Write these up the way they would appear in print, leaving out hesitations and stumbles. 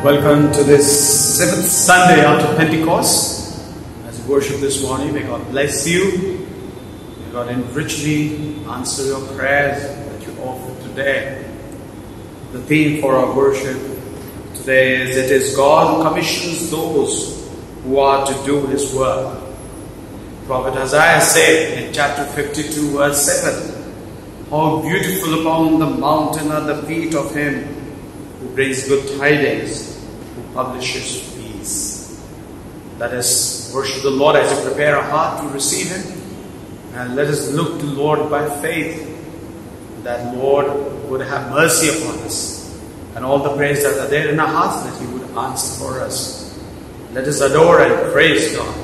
Welcome to this 7th Sunday after Pentecost. As you worship this morning, may God bless you. May God richly answer your prayers that you offer today. The theme for our worship today is, it is God who commissions those who are to do His work. Prophet Isaiah said in chapter 52 verse 7, "How beautiful upon the mountain are the feet of Him who brings good tidings, who publishes peace." Let us worship the Lord as we prepare our heart to receive Him. And let us look to the Lord by faith, that Lord would have mercy upon us. And all the prayers that are there in our hearts, that He would answer for us. Let us adore and praise God.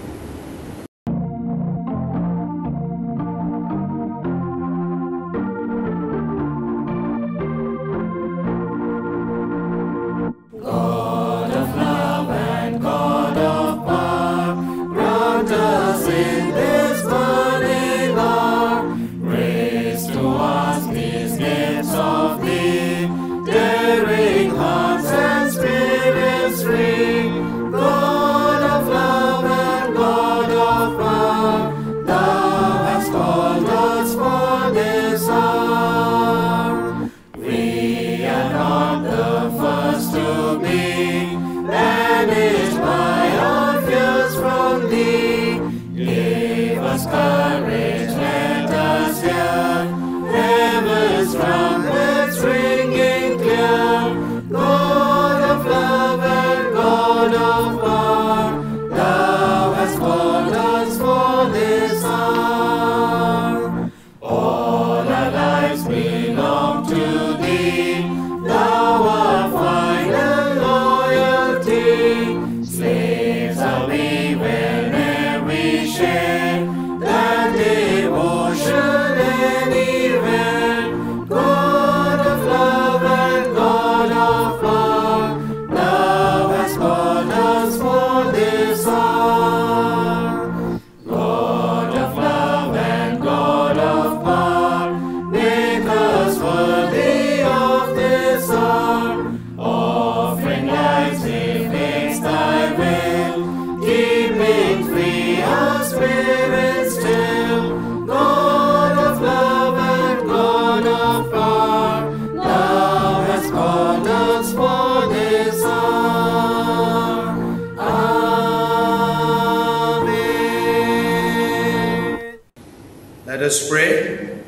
Let us pray.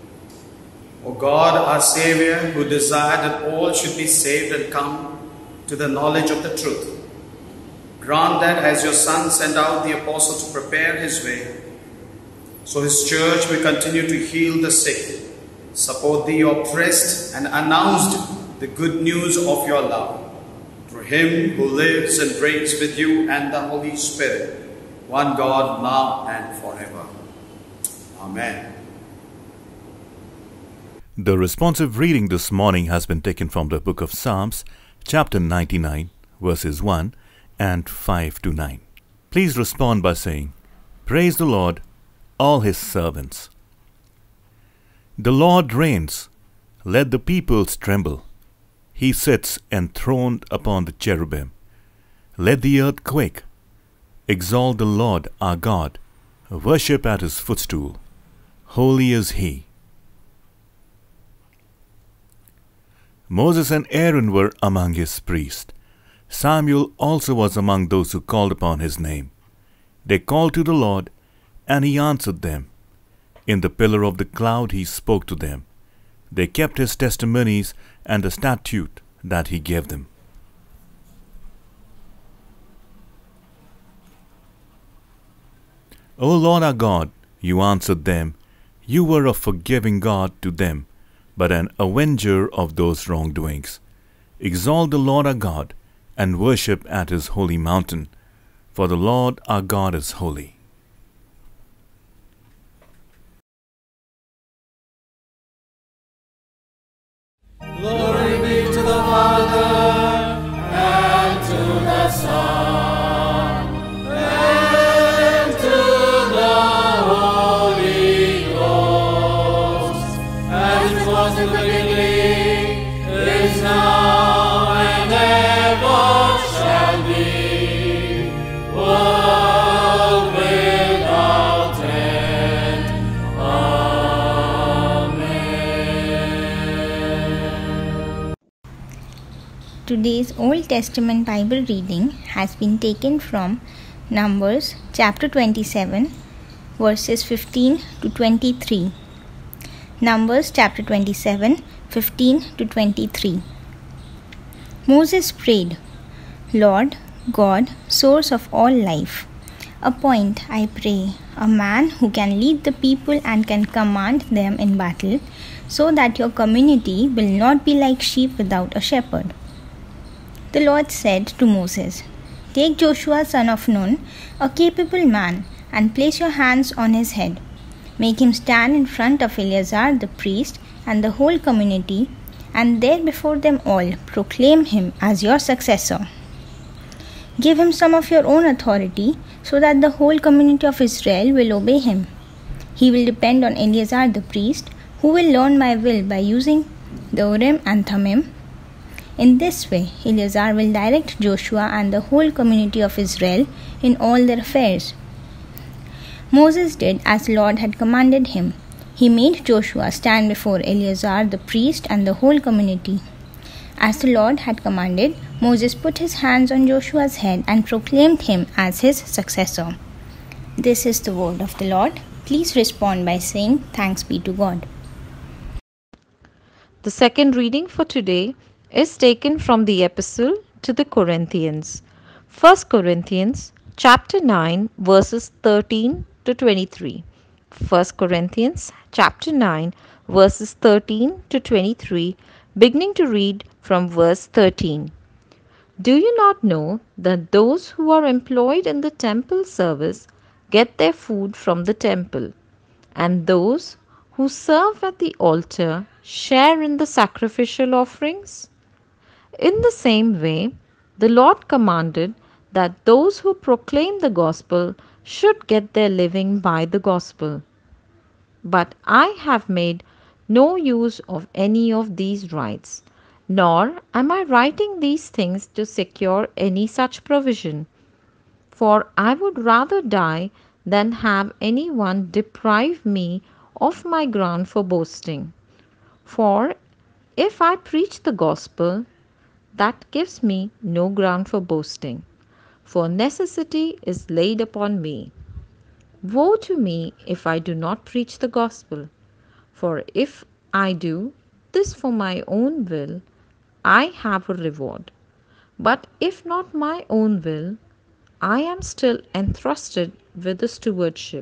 O God, our Savior, who desired that all should be saved and come to the knowledge of the truth, grant that as your Son sent out the apostle to prepare His way, so His church will continue to heal the sick, support the oppressed, and announce the good news of your love. Through Him who lives and reigns with you and the Holy Spirit, one God, now and forever. Amen. The responsive reading this morning has been taken from the book of Psalms, chapter 99, verses 1 and 5 to 9. Please respond by saying, "Praise the Lord, all His servants." The Lord reigns, let the peoples tremble. He sits enthroned upon the cherubim. Let the earth quake. Exalt the Lord our God. Worship at His footstool. Holy is He. Moses and Aaron were among His priests. Samuel also was among those who called upon His name. They called to the Lord, and He answered them. In the pillar of the cloud He spoke to them. They kept His testimonies and the statute that He gave them. O Lord our God, You answered them. You were a forgiving God to them, but an avenger of those wrongdoings. Exalt the Lord our God, and worship at His holy mountain, for the Lord our God is holy. Glory be to the Father, and to the Son, and to the Holy Ghost, as it was in the beginning, is now, and ever Today's Old Testament Bible reading has been taken from Numbers chapter 27, verses 15 to 23. Numbers chapter 27, 15 to 23. Moses prayed, Lord God, source of all life, appoint, I pray, a man who can lead the people and can command them in battle, so that your community will not be like sheep without a shepherd. The Lord said to Moses, Take Joshua son of Nun, a capable man, and place your hands on his head. Make him stand in front of Eleazar the priest and the whole community, and there before them all proclaim him as your successor. Give him some of your own authority, so that the whole community of Israel will obey him. He will depend on Eleazar the priest, who will learn my will by using the Urim and Thummim. In this way, Eleazar will direct Joshua and the whole community of Israel in all their affairs. Moses did as the Lord had commanded him. He made Joshua stand before Eleazar the priest and the whole community. As the Lord had commanded, Moses put his hands on Joshua's head and proclaimed him as his successor. This is the word of the Lord. Please respond by saying, Thanks be to God. The second reading for today is taken from the Epistle to the Corinthians. 1 Corinthians chapter 9 verses 13 to 23. 1 Corinthians chapter 9 verses 13 to 23, beginning to read from verse 13. Do you not know that those who are employed in the temple service get their food from the temple, and those who serve at the altar share in the sacrificial offerings? In the same way, the Lord commanded that those who proclaim the gospel should get their living by the gospel. But I have made no use of any of these rights, nor am I writing these things to secure any such provision. For I would rather die than have any one deprive me of my ground for boasting. For if I preach the gospel, that gives me no ground for boasting, for necessity is laid upon me. Woe to me if I do not preach the gospel, for if I do this for my own will, I have a reward. But if not my own will, I am still entrusted with the stewardship.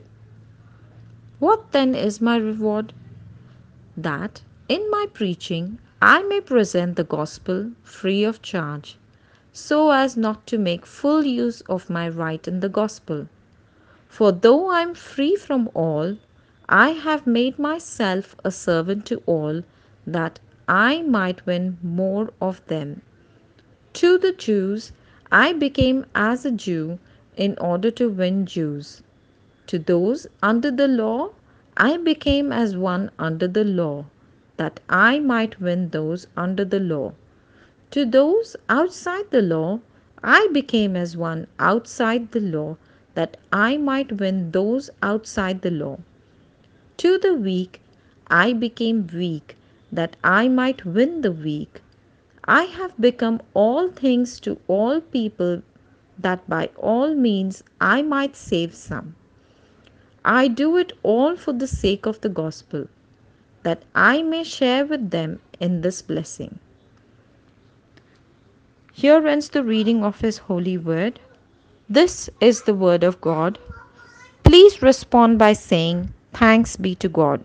What then is my reward? That in my preaching I may present the gospel free of charge, so as not to make full use of my right in the gospel. For though I am free from all, I have made myself a servant to all, that I might win more of them. To the Jews I became as a Jew in order to win Jews. To those under the law I became as one under the law, that I might win those under the law. To those outside the law I became as one outside the law, that I might win those outside the law. To the weak I became weak, that I might win the weak. I have become all things to all people, that by all means I might save some. I do it all for the sake of the gospel, that I may share with them in this blessing. Here ends the reading of His holy word. This is the word of God. Please respond by saying, Thanks be to God.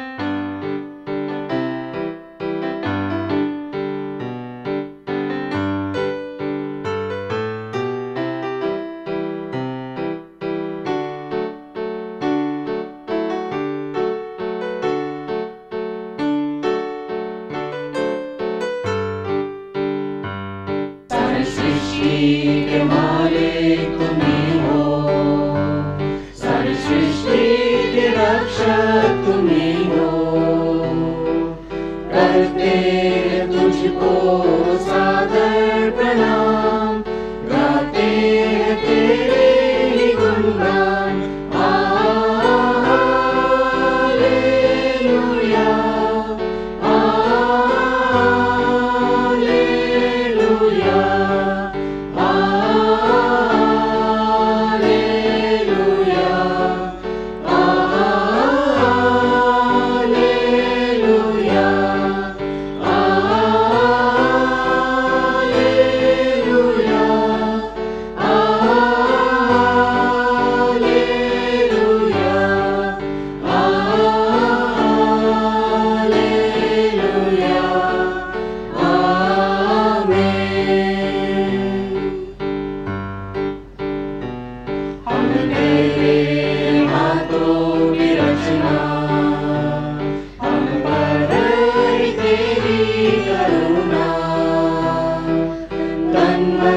के मालिक तुम्ही हो, सारी सृष्टि के रक्षक तुम्ही हो। करते हैं तुझको सादर प्रणाम, गाते हैं तेरे ही गुणगान। Hallelujah, hallelujah.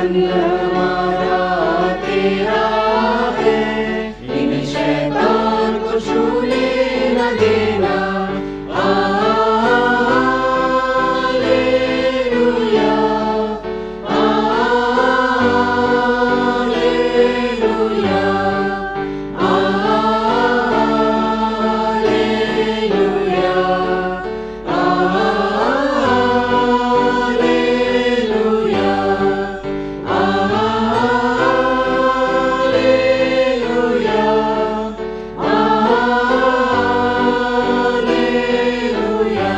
संग हमारा तेरा है, इन शैतान को छूने न देना। Hallelujah, hallelujah, hallelujah, hallelujah, hallelujah, hallelujah,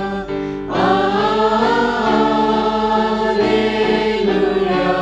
hallelujah,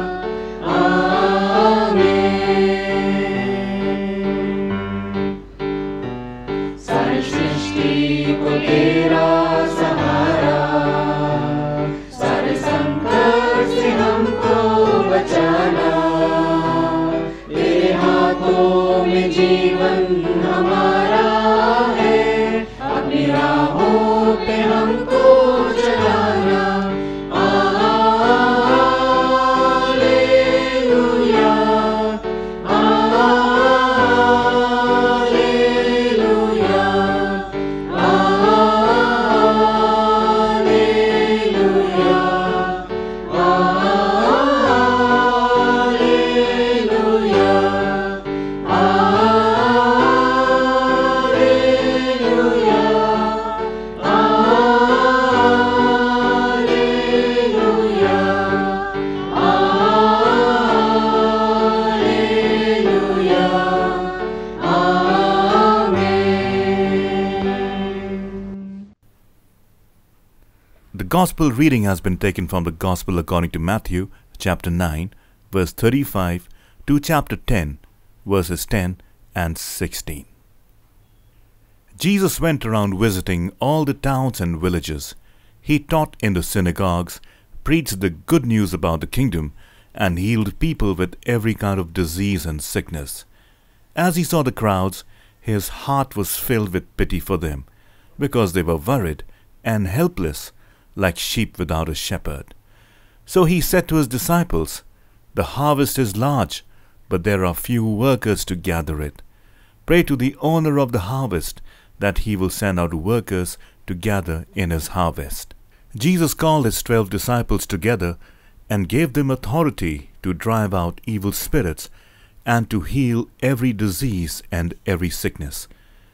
आमीन। सारी सृष्टि को तेरा सहारा, सारे संकट से हमको बचाना, तेरे हाथों में जीवन हमारा है, अपनी राहों पे हमको चलाना। Hallelujah, hallelujah, hallelujah, hallelujah, hallelujah, hallelujah, hallelujah, आमीन। The Gospel reading has been taken from the Gospel according to Matthew, chapter 9, verse 35 to chapter 10, verses 10 and 16. Jesus went around visiting all the towns and villages. He taught in the synagogues, preached the good news about the kingdom, and healed people with every kind of disease and sickness. As he saw the crowds, his heart was filled with pity for them, because they were worried and helpless, like sheep without a shepherd. So he said to his disciples, "The harvest is large, but there are few workers to gather it. Pray to the owner of the harvest that he will send out workers to gather in his harvest." Jesus called his 12 disciples together and gave them authority to drive out evil spirits and to heal every disease and every sickness.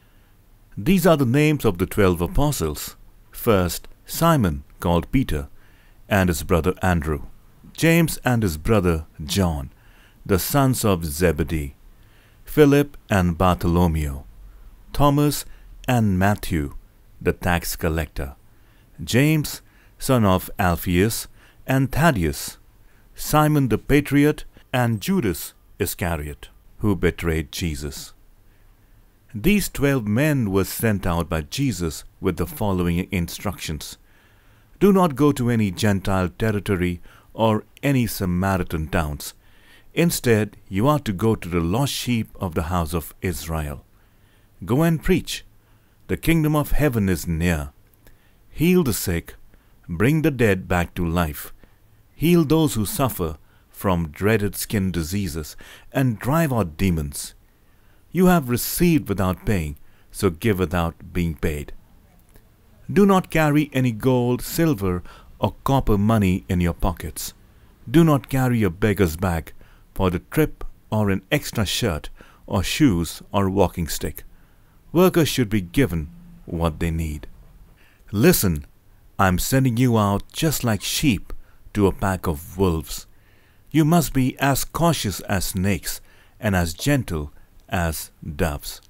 These are the names of the 12 apostles. First, Simon, called Peter, and his brother Andrew, James and his brother John, the sons of Zebedee, Philip and Bartholomew, Thomas and Matthew, the tax collector, James, son of Alphaeus, and Thaddeus, Simon the patriot, and Judas Iscariot, who betrayed Jesus. These 12 men were sent out by Jesus with the following instructions: "Do not go to any Gentile territory or any Samaritan towns. Instead, you are to go to the lost sheep of the house of Israel. Go and preach. The kingdom of heaven is near. Heal the sick, bring the dead back to life, heal those who suffer from dreaded skin diseases, and drive out demons. You have received without paying, so give without being paid. Do not carry any gold, silver, or copper money in your pockets. Do not carry a beggar's bag for the trip, or an extra shirt, or shoes, or walking stick. Workers should be given what they need. Listen, I am sending you out just like sheep to a pack of wolves. You must be as cautious as snakes and as gentle as doves."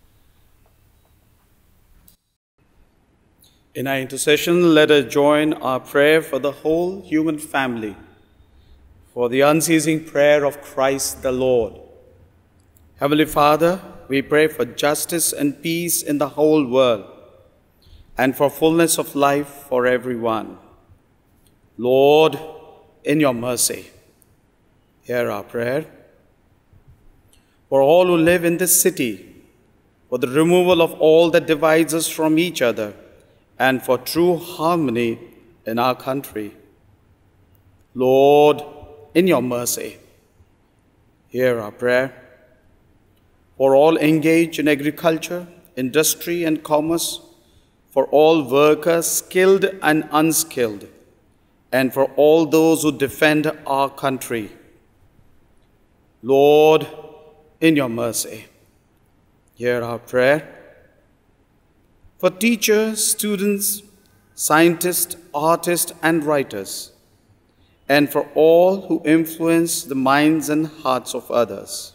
In our intercession, let us join our prayer for the whole human family, for the unceasing prayer of Christ the Lord. Heavenly Father, we pray for justice and peace in the whole world, and for fullness of life for everyone. Lord, in your mercy, hear our prayer. For all who live in this city, for the removal of all that divides us from each other, and for true harmony in our country. Lord, in your mercy, hear our prayer. For all engaged in agriculture, industry, and commerce, for all workers, skilled and unskilled, and for all those who defend our country, Lord, in your mercy, hear our prayer. For teachers, students, scientists, artists, and writers, and for all who influence the minds and hearts of others,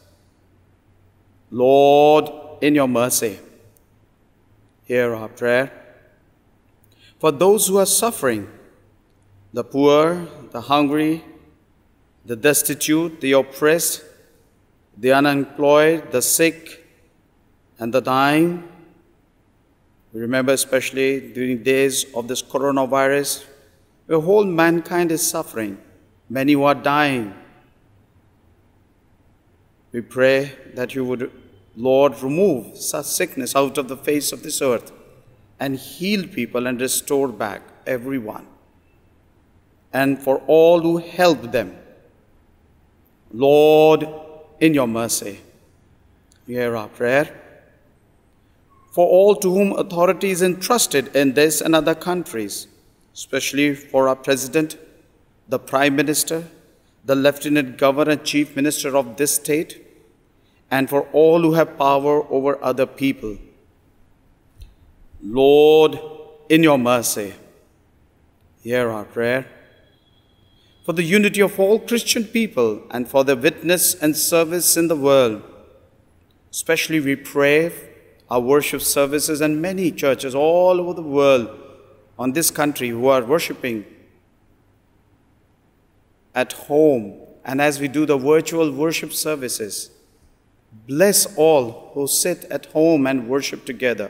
Lord, in your mercy, hear our prayer. For those who are suffering, the poor, the hungry, the destitute, the oppressed, the unemployed, the sick, and the dying. We remember especially during days of this coronavirus, where whole mankind is suffering. Many who are dying. We pray that you would, Lord, remove such sickness out of the face of this earth and heal people and restore back everyone. And for all who help them, Lord, in your mercy, hear our prayer. For all to whom authority is entrusted in this and other countries, especially for our President, the Prime Minister, the Lieutenant Governor and Chief Minister of this state, and for all who have power over other people, Lord, in your mercy, hear our prayer. For the unity of all Christian people and for their witness and service in the world, especially we pray our worship services and many churches all over the world on this country who are worshiping at home, and as we do the virtual worship services, bless all who sit at home and worship together.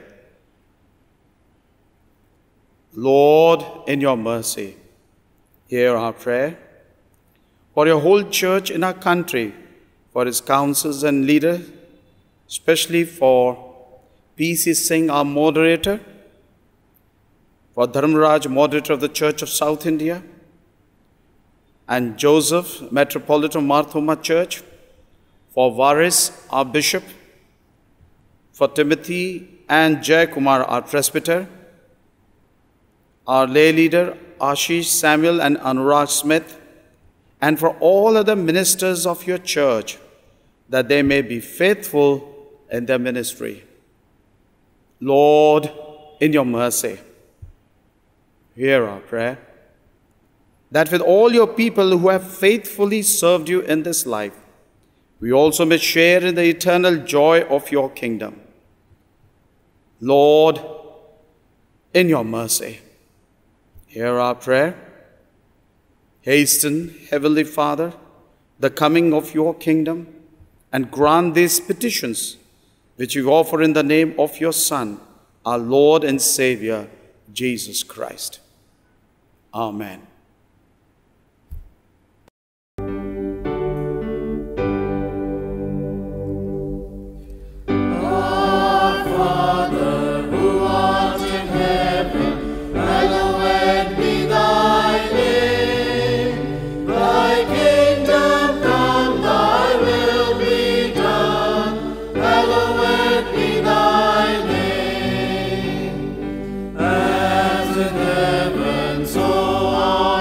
Lord, in your mercy, hear our prayer. For your whole church in our country, for its councils and leaders, especially for P.C. Singh, our moderator, for Dharmaraj, moderator of the Church of South India, and Joseph, Metropolitan Marthoma Church, for Varis, our bishop, for Timothy and Jay Kumar, our presbyter, our lay leader, Ashish Samuel and Anurag Smith, and for all other ministers of your church, that they may be faithful in their ministry. Lord, in your mercy, hear our prayer. That with all your people who have faithfully served you in this life, we also may share in the eternal joy of your kingdom. Lord, in your mercy, hear our prayer. Hasten, Heavenly Father, the coming of your kingdom, and grant these petitions which we offer in the name of your Son, our Lord and Savior, Jesus Christ. Amen. So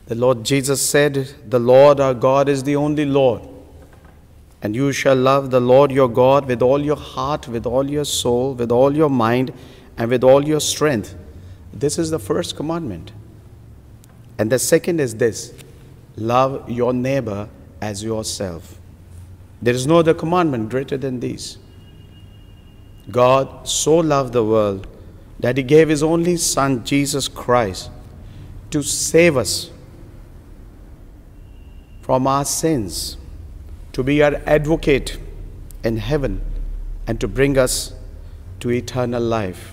The Lord Jesus said, "The Lord our God is the only Lord. And you shall love the Lord your God with all your heart, with all your soul, with all your mind, and with all your strength." This is the first commandment. And the second is this: love your neighbor as yourself. There is no other commandment greater than these. God so loved the world that he gave his only Son, Jesus Christ, to save us from our sins, to be our advocate in heaven, and to bring us to eternal life.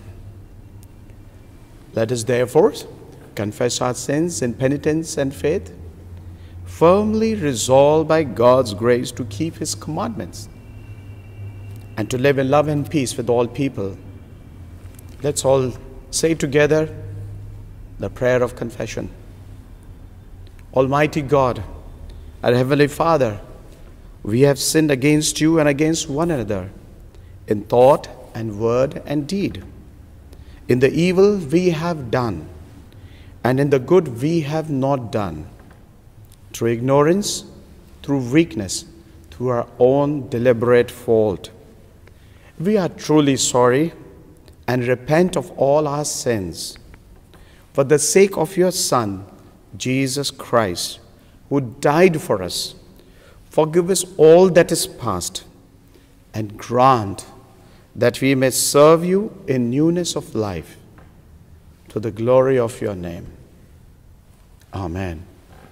Let us therefore confess our sins in penitence and faith, firmly resolved by God's grace to keep his commandments and to live in love and peace with all people. Let's all say together the prayer of confession. Almighty God, our Heavenly Father, we have sinned against you and against one another in thought and word and deed, in the evil we have done and in the good we have not done, through ignorance, through weakness, through our own deliberate fault. We are truly sorry and repent of all our sins. For the sake of your Son, Jesus Christ, who died for us, forgive us all that is past, and grant that we may serve you in newness of life, to the glory of your name. Amen.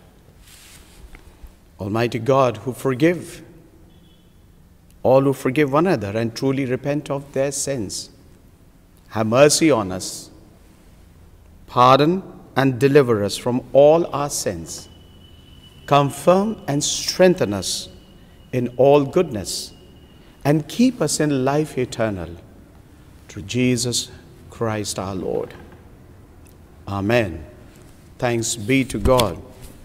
Almighty God, who forgive all who forgive one another and truly repent of their sins, have mercy on us, pardon and deliver us from all our sins, confirm and strengthen us in all goodness, and keep us in life eternal, through Jesus Christ our Lord. Amen. Thanks be to God.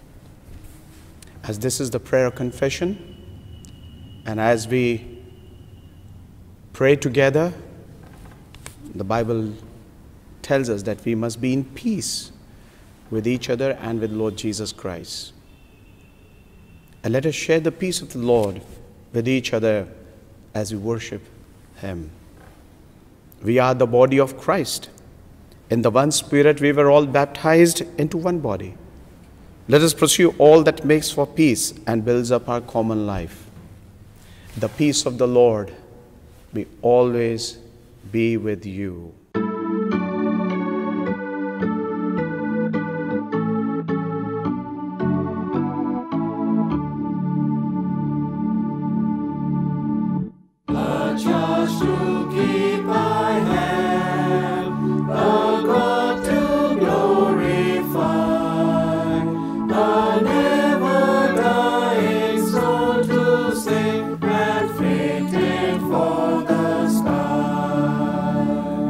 As this is the prayer of confession, and as we pray together, the Bible tells us that we must be in peace with each other and with Lord Jesus Christ. And let us share the peace of the Lord with each other as we worship him. We are the body of Christ. In the one Spirit we were all baptized into one body. Let us pursue all that makes for peace and builds up our common life. The peace of the Lord be always be with you. A charge to keep my hand, a God to glorify, a never dying soul to sing, and fitted for the sky.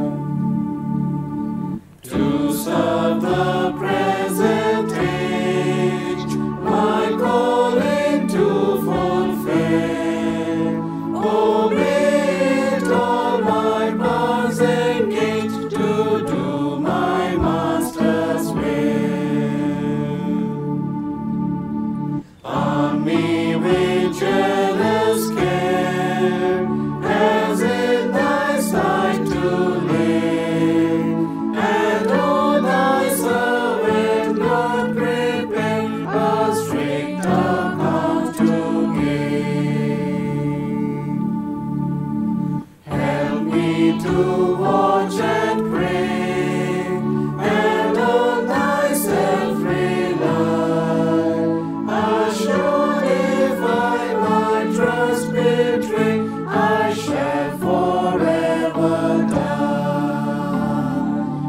To serve the present age, my calling to fulfill. Oh, may it all my powers engage to do my Master's will. On me with jealous care, as in thy sight to live, and all thy servant, Lord, prepare a strict account to give. Help me to watch and pray, and on thyself rely. Assured if I my trust betray, I shall forever die.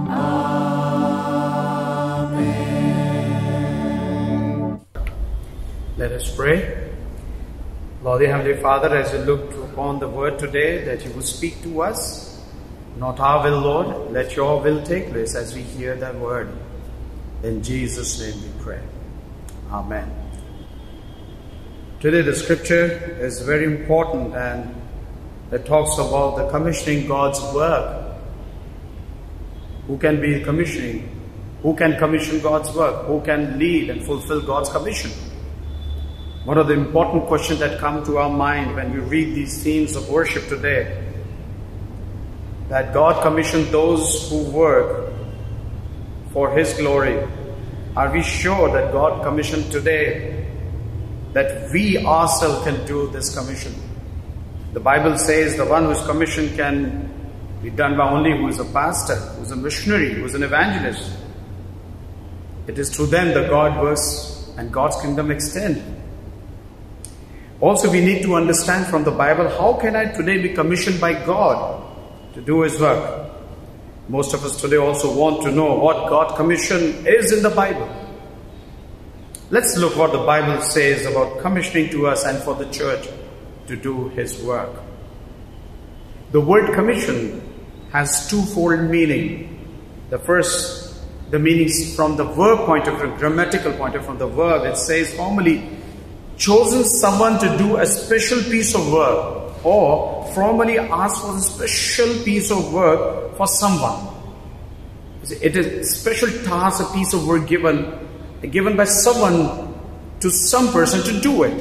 Amen. Let us pray. Lord, the Heavenly Father, as we look upon the word today, that you will speak to us. Not our will, Lord, let your will take place as we hear that word. In Jesus' name we pray. Amen. Today the scripture is very important, and it talks about the commissioning God's work. Who can be commissioning Who can commission God's work? Who can lead and fulfill God's commission? One of the important questions that come to our mind when we read these themes of worship today, that God commissioned those who work for His glory. Are we sure that God commissioned today that we ourselves can do this commission? The Bible says the one whose commission can be done by only who is a pastor, who is a missionary, who is an evangelist. It is through them that God works and God's kingdom extends. Also, we need to understand from the Bible, how can I today be commissioned by God to do His work? Most of us today also want to know what God's commission is in the Bible. Let's look what the Bible says about commissioning to us and for the church to do His work. The word commission has twofold meaning. The first, the meaning from the verb point of view, grammatical point of view, from the verb, it says formally, chosen someone to do a special piece of work, or formally asked for a special piece of work for someone. It is a special task, a piece of work given by someone to some person to do it.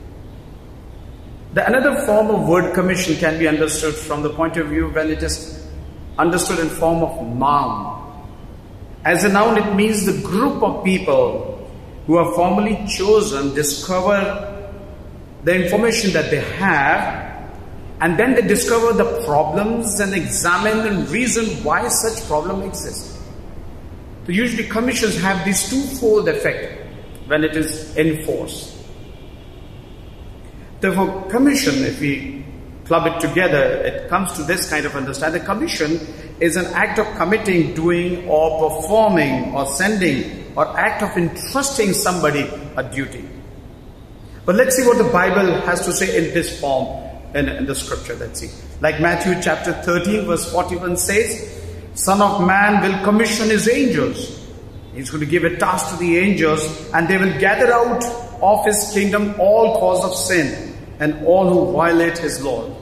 The another form of word commission can be understood from the point of view when it is understood in form of noun. As a noun, it means the group of people who are formally chosen discover the information that they have, and then they discover the problems and examine and reason why such problem exists. So usually commissions have this twofold effect when it is enforced. Therefore, commission, if we club it together, it comes to this kind of understanding. The commission is an act of committing, doing, or performing, or sending, or act of entrusting somebody a duty. But let's see what the Bible has to say in this form in the scripture. Let's see. Like Matthew chapter 13 verse 41 says, Son of Man will commission His angels. He's going to give a task to the angels, and they will gather out of His kingdom all cause of sin and all who violate His law.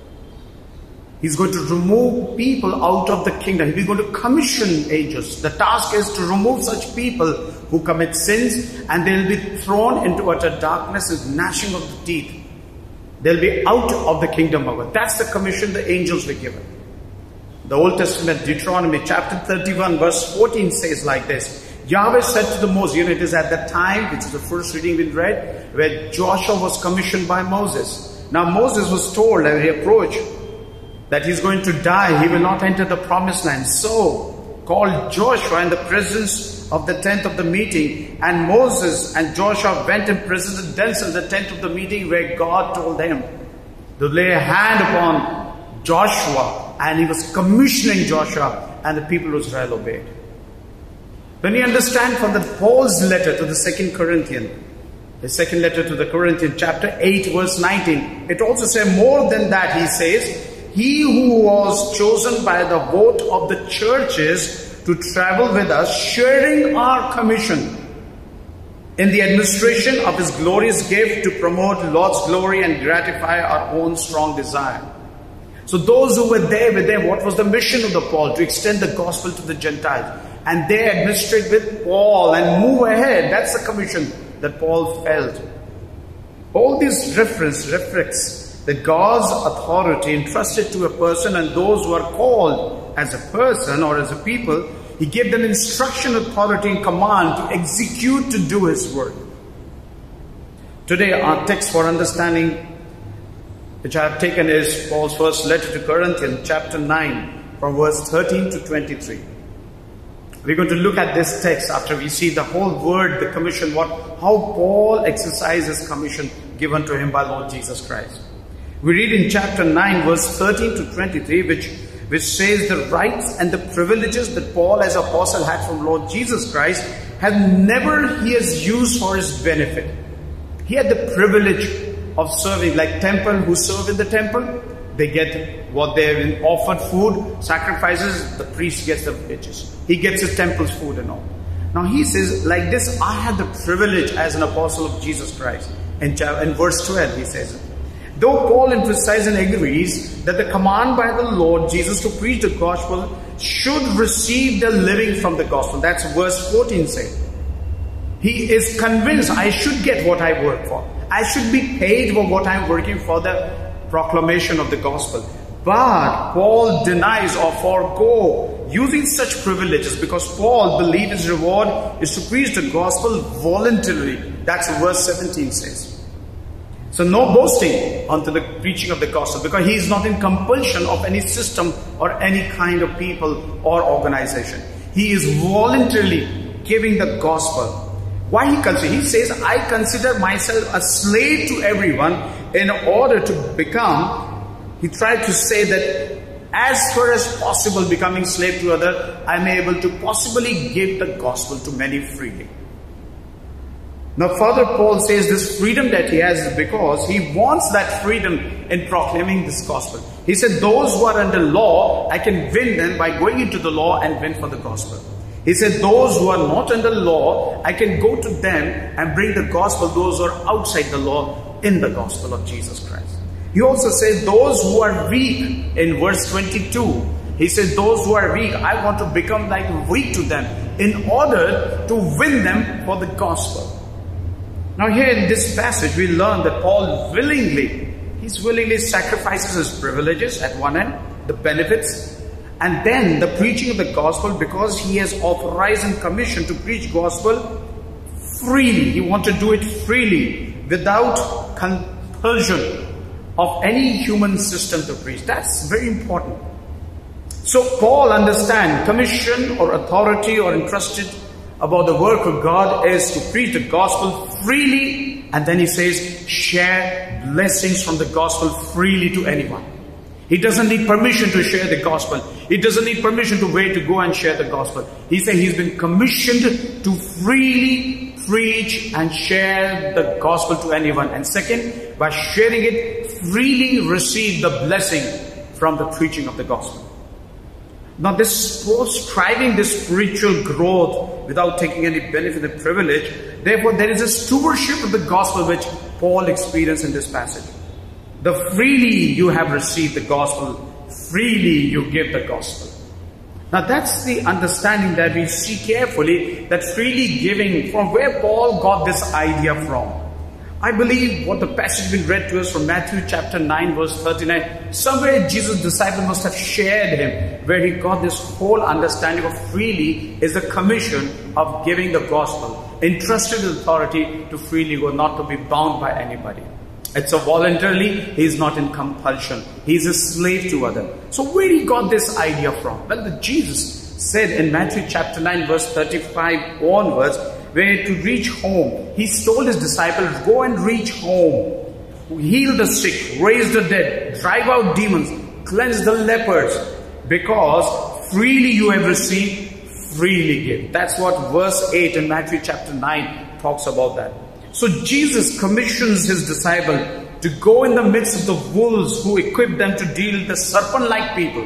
He's going to remove people out of the kingdom. He's going to commission angels. The task is to remove such people who commit sins, and they'll be thrown into utter darkness with gnashing of the teeth. They'll be out of the kingdom of God. That's the commission the angels were given. The Old Testament, Deuteronomy chapter 31 verse 14 says like this. Yahweh said to the Moses, it is at that time, which is the first reading we read, where Joshua was commissioned by Moses. Now Moses was told as he approached that he's going to die, he will not enter the promised land. So called Joshua in the presence of the tent of the meeting, and Moses and Joshua went and presented themselves in the tent of the meeting where God told them to lay a hand upon Joshua, and he was commissioning Joshua, and the people of Israel obeyed. When we understand from the Paul's letter to the second Corinthians, the second letter to the Corinthians, chapter 8 verse 19, it also says more than that. He says, He who was chosen by the vote of the churches to travel with us, sharing our commission in the administration of His glorious gift to promote Lord's glory and gratify our own strong desire. So those who were there, what was the mission of the Paul? To extend the gospel to the Gentiles. And they administrate with Paul and move ahead. That's the commission that Paul felt. All these reflects that God's authority entrusted to a person, and those who are called as a person or as a people, He gave them instruction, authority, and command to execute, to do His work. Today our text for understanding, which I have taken, is Paul's first letter to Corinthians, chapter 9, from verse 13 to 23. We're going to look at this text after we see the whole word, the commission, how Paul exercises commission given to him by Lord Jesus Christ. We read in chapter 9 verse 13 to 23, which says the rights and the privileges that Paul as apostle had from Lord Jesus Christ he has used for his benefit. He had the privilege of serving, like temple, who serve in the temple, they get what they've been offered, food, sacrifices, the priest gets the riches. He gets his temple's food and all. Now he says, like this, I had the privilege as an apostle of Jesus Christ. In verse 12 he says, though Paul emphasizes and agrees that the command by the Lord Jesus to preach the gospel should receive the living from the gospel. That's verse 14 says. He is convinced I should get what I work for. I should be paid for what I'm working for, the proclamation of the gospel. But Paul denies or forego using such privileges because Paul believes his reward is to preach the gospel voluntarily. That's what verse 17 says. So no boasting unto the preaching of the gospel, because he is not in compulsion of any system or any kind of people or organization. He is voluntarily giving the gospel. Why he says, I consider myself a slave to everyone in order to become, he tried to say that as far as possible becoming slave to others, I am able to possibly give the gospel to many freely. Now further Paul says this freedom that he has is because he wants that freedom in proclaiming this gospel. He said those who are under law, I can win them by going into the law and win for the gospel. He said those who are not under law, I can go to them and bring the gospel, those who are outside the law, in the gospel of Jesus Christ. He also said those who are weak in verse 22. He said those who are weak, I want to become like weak to them in order to win them for the gospel. Now here in this passage we learn that Paul willingly sacrifices his privileges at one end, the benefits, and then the preaching of the gospel, because he has authorized and commissioned to preach gospel freely. He wants to do it freely without compulsion of any human system to preach. That's very important. So Paul understands commission or authority or entrusted about the work of God is to preach the gospel freely, and then he says share blessings from the gospel freely to anyone. He doesn't need permission to share the gospel. He doesn't need permission to wait to go and share the gospel. He said he's been commissioned to freely preach and share the gospel to anyone. And second, by sharing it, freely receive the blessing from the preaching of the gospel. Now this striving this spiritual growth without taking any benefit and privilege, therefore there is a stewardship of the gospel which Paul experienced in this passage. The freely you have received the gospel, freely you give the gospel. Now that's the understanding that we see carefully, that freely giving, from where Paul got this idea from. I believe what the passage being read to us from Matthew chapter 9 verse 39, somewhere Jesus' disciples must have shared him, where he got this whole understanding of freely is the commission of giving the gospel, entrusted with authority to freely go, not to be bound by anybody. It's a voluntarily, he is not in compulsion. He is a slave to others. So where he got this idea from? Well, Jesus said in Matthew chapter 9 verse 35 onwards, where to reach home, he told his disciples, go and reach home, heal the sick, raise the dead, drive out demons, cleanse the lepers, because freely you have received, freely give. That's what verse 8 in Matthew chapter 9 talks about that. So Jesus commissions his disciple to go in the midst of the wolves who equip them to deal with the serpent-like people.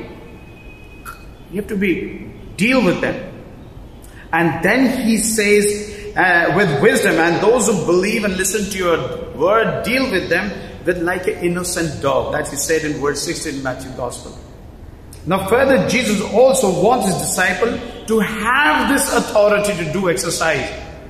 You have to deal with them. And then he says, with wisdom, and those who believe and listen to your word, deal with them with like an innocent dog. That he said in verse 16 in Matthew's Gospel. Now further, Jesus also wants his disciple to have this authority to do exercise,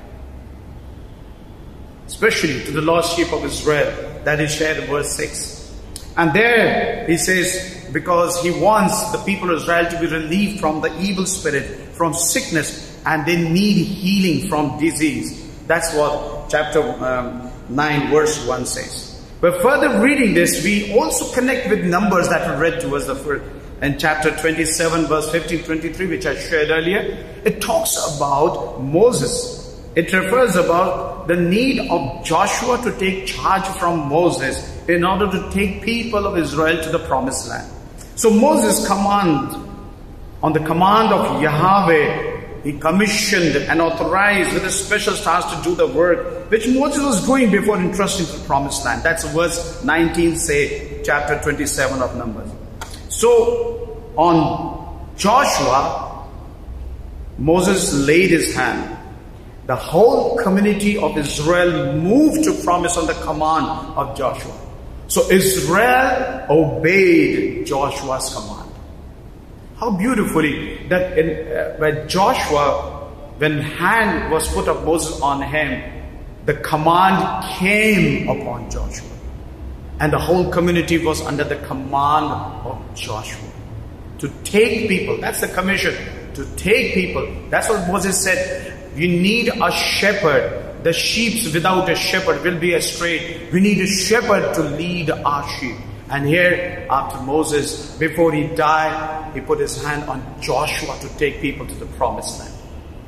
especially to the lost sheep of Israel, that is shared in verse 6. And there he says, because he wants the people of Israel to be relieved from the evil spirit, from sickness, and they need healing from disease. That's what chapter 9 verse 1 says. But further reading this, we also connect with numbers that were read to us in chapter 27 verse 15-23, which I shared earlier. It talks about Moses. It refers about the need of Joshua to take charge from Moses in order to take people of Israel to the promised land. So Moses on the command of Yahweh, he commissioned and authorized with a special task to do the work which Moses was doing before entrusting to the promised land. That's verse 19, say, chapter 27 of Numbers. So on Joshua, Moses laid his hand. The whole community of Israel moved to promise on the command of Joshua. So Israel obeyed Joshua's command. How beautifully that when Joshua, when hand was put of Moses on him, the command came upon Joshua. And the whole community was under the command of Joshua. To take people, that's the commission. To take people, that's what Moses said. You need a shepherd. The sheep without a shepherd will be astray. We need a shepherd to lead our sheep. And here, after Moses, before he died, he put his hand on Joshua to take people to the promised land.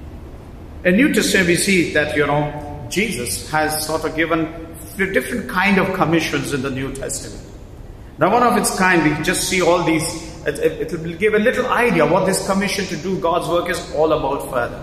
In New Testament, we see that, Jesus has sort of given different kind of commissions in the New Testament. Now, one of its kind, we just see all these. It will give a little idea what this commission to do God's work is all about further.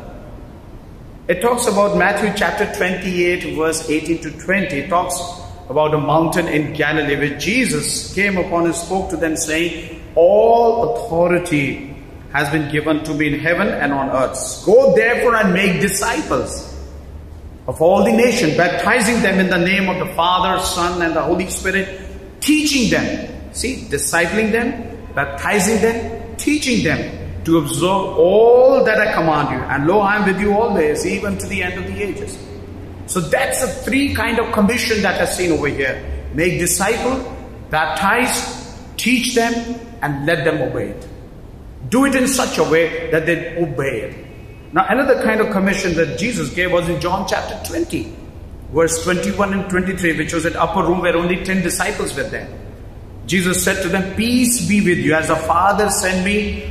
It talks about Matthew chapter 28, verse 18 to 20. It talks about a mountain in Galilee where Jesus came upon and spoke to them, saying, all authority has been given to me in heaven and on earth. Go therefore and make disciples of all the nations, baptizing them in the name of the Father, Son, and the Holy Spirit, teaching them, discipling them, baptizing them, teaching them to observe all that I command you. And lo, I am with you always, even to the end of the ages. So that's the three kind of commission that is seen over here. Make disciple, baptize, teach them, and let them obey it. Do it in such a way that they obey it. Now, another kind of commission that Jesus gave was in John chapter 20, verse 21 and 23, which was an upper room where only 10 disciples were there. Jesus said to them, peace be with you. As the Father sent me,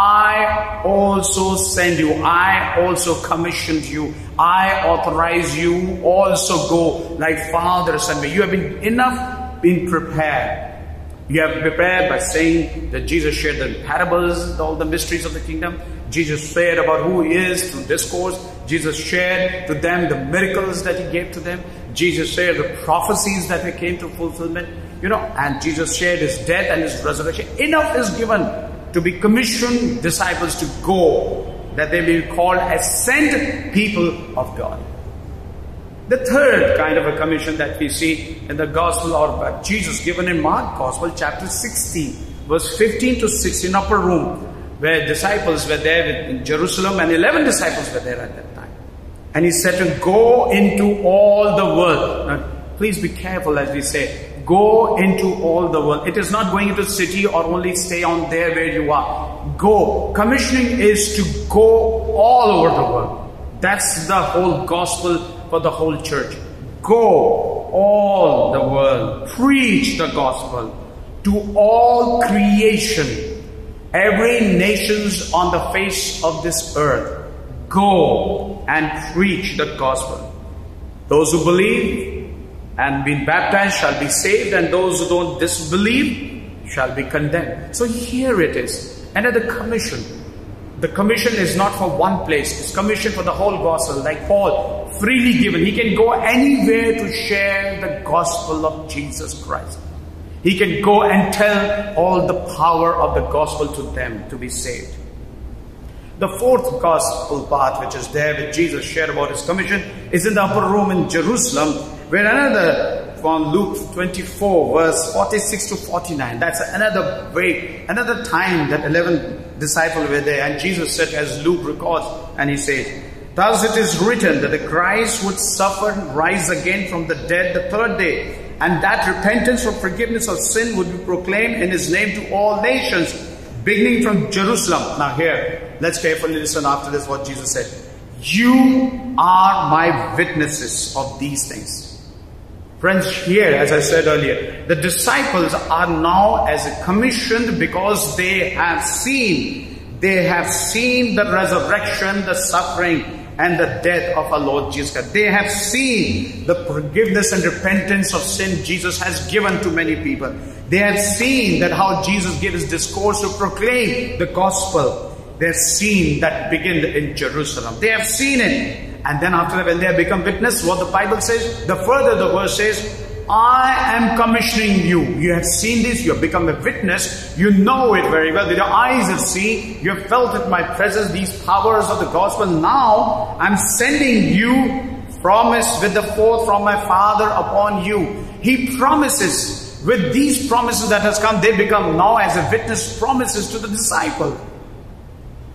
I also send you. I also commissioned you. I authorize you also go like Father sent me. You have been prepared. You have prepared by saying that Jesus shared the parables, all the mysteries of the kingdom. Jesus shared about who he is through discourse. Jesus shared to them the miracles that he gave to them. Jesus shared the prophecies that came to fulfillment. And Jesus shared his death and his resurrection. Enough is given to be commissioned disciples to go, that they will be called as sent people of God. The third kind of a commission that we see in the gospel or Jesus given in Mark Gospel chapter 16, verse 15 to 16, upper room, where disciples were there in Jerusalem and 11 disciples were there at that time. And he said to go into all the world. Now, please be careful as we say, go into all the world. It is not going into the city or only stay on there where you are. Go. Commissioning is to go all over the world. That's the whole gospel for the whole church. Go all the world. Preach the gospel to all creation. Every nations on the face of this earth. Go and preach the gospel. Those who believe and been baptized shall be saved, and those who don't disbelieve shall be condemned. So here it is. Another commission. The commission is not for one place. It's commission for the whole gospel. Like Paul, freely given. He can go anywhere to share the gospel of Jesus Christ. He can go and tell all the power of the gospel to them to be saved. The fourth gospel part, which is there with Jesus shared about his commission, is in the upper room in Jerusalem, where another from Luke 24, verse 46 to 49. That's another way, another time that 11 disciples were there. And Jesus said, as Luke records, and he says, thus it is written that the Christ would suffer and rise again from the dead the third day, and that repentance for forgiveness of sin would be proclaimed in his name to all nations, beginning from Jerusalem. Now here, let's carefully listen after this what Jesus said. You are my witnesses of these things. Friends, here, as I said earlier, the disciples are now as commissioned because they have seen the resurrection, the suffering, and the death of our Lord Jesus Christ. They have seen the forgiveness and repentance of sin Jesus has given to many people. They have seen that how Jesus gave his discourse to proclaim the gospel. They have seen that begin in Jerusalem. They have seen it. And then after that, when they have become witness, what the Bible says, the further the verse says, I am commissioning you. You have seen this, you have become a witness, you know it very well. With your eyes have seen, you have felt it, my presence, these powers of the gospel. Now, I'm sending you promise with the fourth from my Father upon you. He promises, with these promises that has come, they become now as a witness promises to the disciple.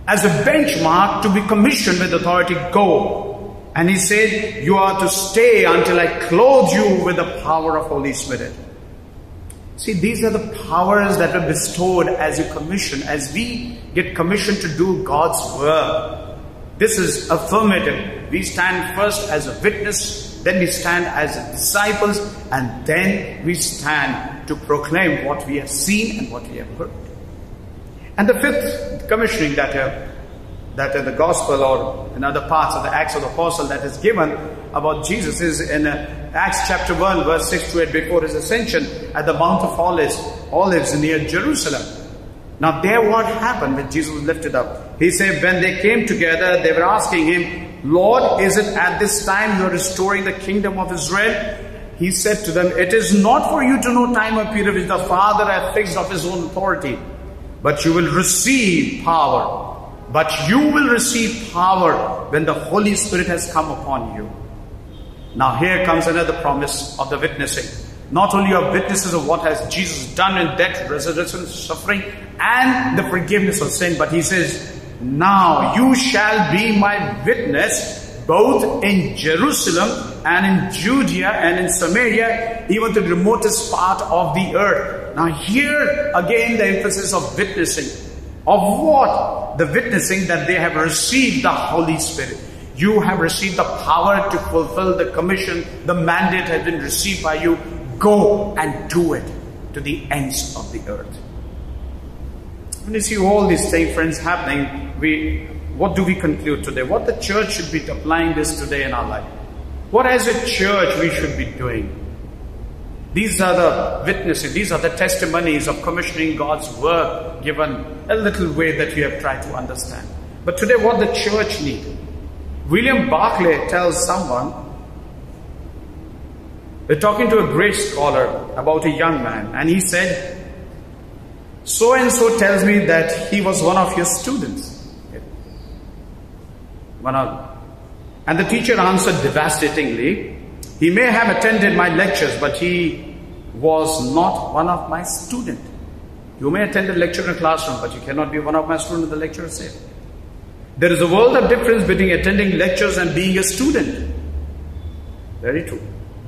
as a benchmark to be commissioned with authority, go. And he said, you are to stay until I clothe you with the power of Holy Spirit. See, these are the powers that are bestowed as you commission, as we get commissioned to do God's work. This is affirmative. We stand first as a witness, then we stand as disciples, and then we stand to proclaim what we have seen and what we have heard. And the fifth commissioning that in the gospel or in other parts of the Acts of the Apostle that is given about Jesus is in Acts chapter 1 verse 6 to 8, before his ascension at the Mount of Olives near Jerusalem. Now there what happened when Jesus was lifted up? He said when they came together, they were asking him, Lord, is it at this time you are restoring the kingdom of Israel? He said to them, it is not for you to know time or period which the Father hath fixed of his own authority, but you will receive power. But you will receive power when the Holy Spirit has come upon you. Now here comes another promise of the witnessing. Not only are witnesses of what has Jesus done in death, resurrection, suffering, and the forgiveness of sin, but he says, now you shall be my witness both in Jerusalem and in Judea and in Samaria, even to the remotest part of the earth. Now here again the emphasis of witnessing. Of what? The witnessing that they have received the Holy Spirit. You have received the power to fulfill the commission. The mandate has been received by you. Go and do it to the ends of the earth. When you see all these things, friends, happening, what do we conclude today? What the church should be applying this today in our life? What as a church we should be doing? These are the witnesses, these are the testimonies of commissioning God's work, given a little way that we have tried to understand. But today what the church needs. William Barclay tells someone, they're talking to a great scholar about a young man, and he said, so and so tells me that he was one of your students. And the teacher answered devastatingly, he may have attended my lectures, but he was not one of my students. You may attend a lecture in a classroom, but you cannot be one of my students, the lecturer said. There is a world of difference between attending lectures and being a student. Very true.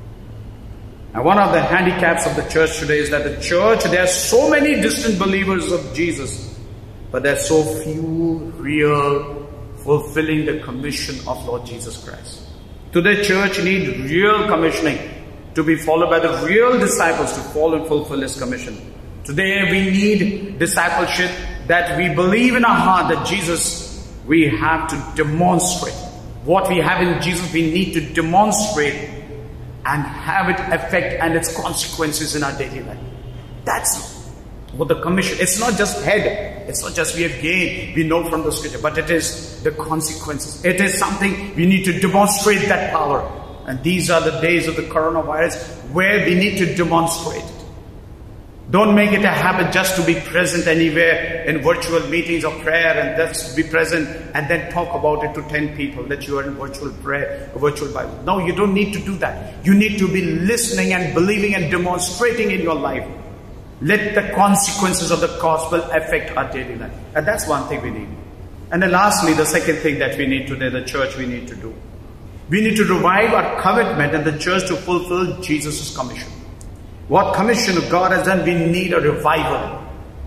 And one of the handicaps of the church today is that the church, there are so many distant believers of Jesus, but there are so few real fulfilling the commission of Lord Jesus Christ. Today church needs real commissioning to be followed by the real disciples to follow and fulfill his commission. Today we need discipleship that we believe in our heart that Jesus, we have to demonstrate. What we have in Jesus, we need to demonstrate and have it affect and its consequences in our daily life. That's what the commission, it's not just head, it's not just we have gained, we know from the scripture, but it is the consequences. It is something we need to demonstrate that power. And these are the days of the coronavirus where we need to demonstrate it. Don't make it a habit just to be present anywhere in virtual meetings of prayer and just be present and then talk about it to 10 people that you are in virtual prayer, virtual Bible. No, you don't need to do that. You need to be listening and believing and demonstrating in your life. Let the consequences of the gospel affect our daily life. And that's one thing we need. And then lastly, the second thing that we need today, the church we need to do. We need to revive our commitment in the church to fulfill Jesus' commission. What commission God has done, we need a revival.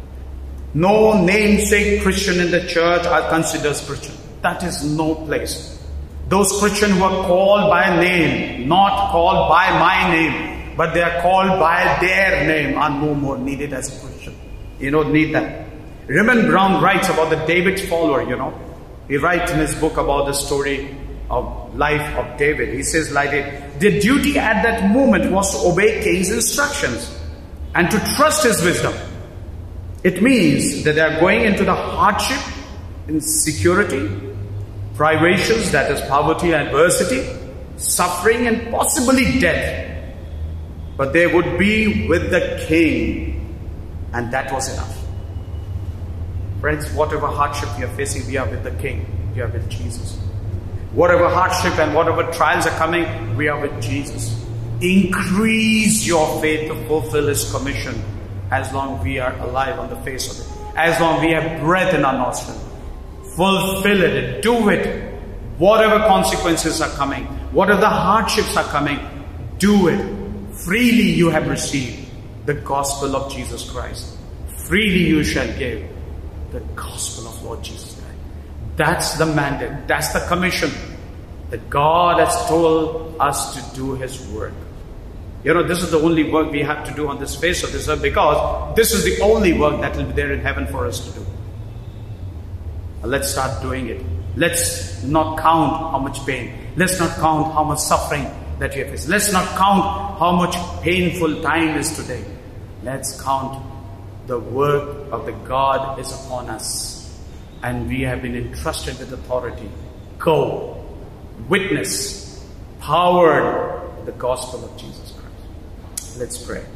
No namesake Christian in the church are considered Christian. That is no place. Those Christians who are called by name, not called by my name, but they are called by their name, are no more needed as a Christian. You don't need that. Raymond Brown writes about the David's follower, He writes in his book about the story of life of David. He says like it, the duty at that moment was to obey King's instructions and to trust his wisdom. It means that they are going into the hardship, insecurity, privations, that is poverty and adversity, suffering and possibly death. But they would be with the King, and that was enough. Friends, whatever hardship we are facing, we are with the King. We are with Jesus. Whatever hardship and whatever trials are coming, we are with Jesus. Increase your faith to fulfill his commission as long we are alive on the face of it. As long we have breath in our nostrils. Fulfill it, do it. Whatever consequences are coming, whatever the hardships are coming, do it. Freely you have received the gospel of Jesus Christ. Freely you shall give the gospel of Lord Jesus Christ. That's the mandate, that's the commission that God has told us to do His work. You know, this is the only work we have to do on this face of this earth, because this is the only work that will be there in heaven for us to do. Let's start doing it. Let's not count how much pain. Let's not count how much suffering that we have faced. Let's not count how much painful time is today. Let's count the work of the God is upon us, and we have been entrusted with authority. Go, witness, powered the gospel of Jesus Christ. Let's pray.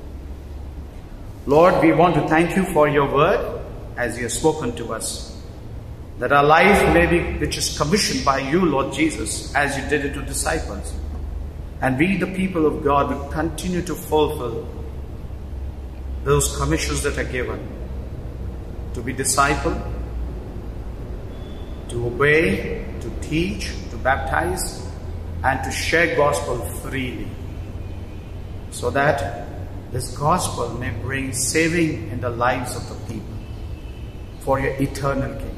Lord, we want to thank you for your word as you have spoken to us. That our life may be, which is commissioned by you, Lord Jesus, as you did it to disciples. And we, the people of God, will continue to fulfill those commissions that are given. To be disciple, to obey, to teach, to baptize, and to share gospel freely. So that this gospel may bring saving in the lives of the people for your eternal kingdom.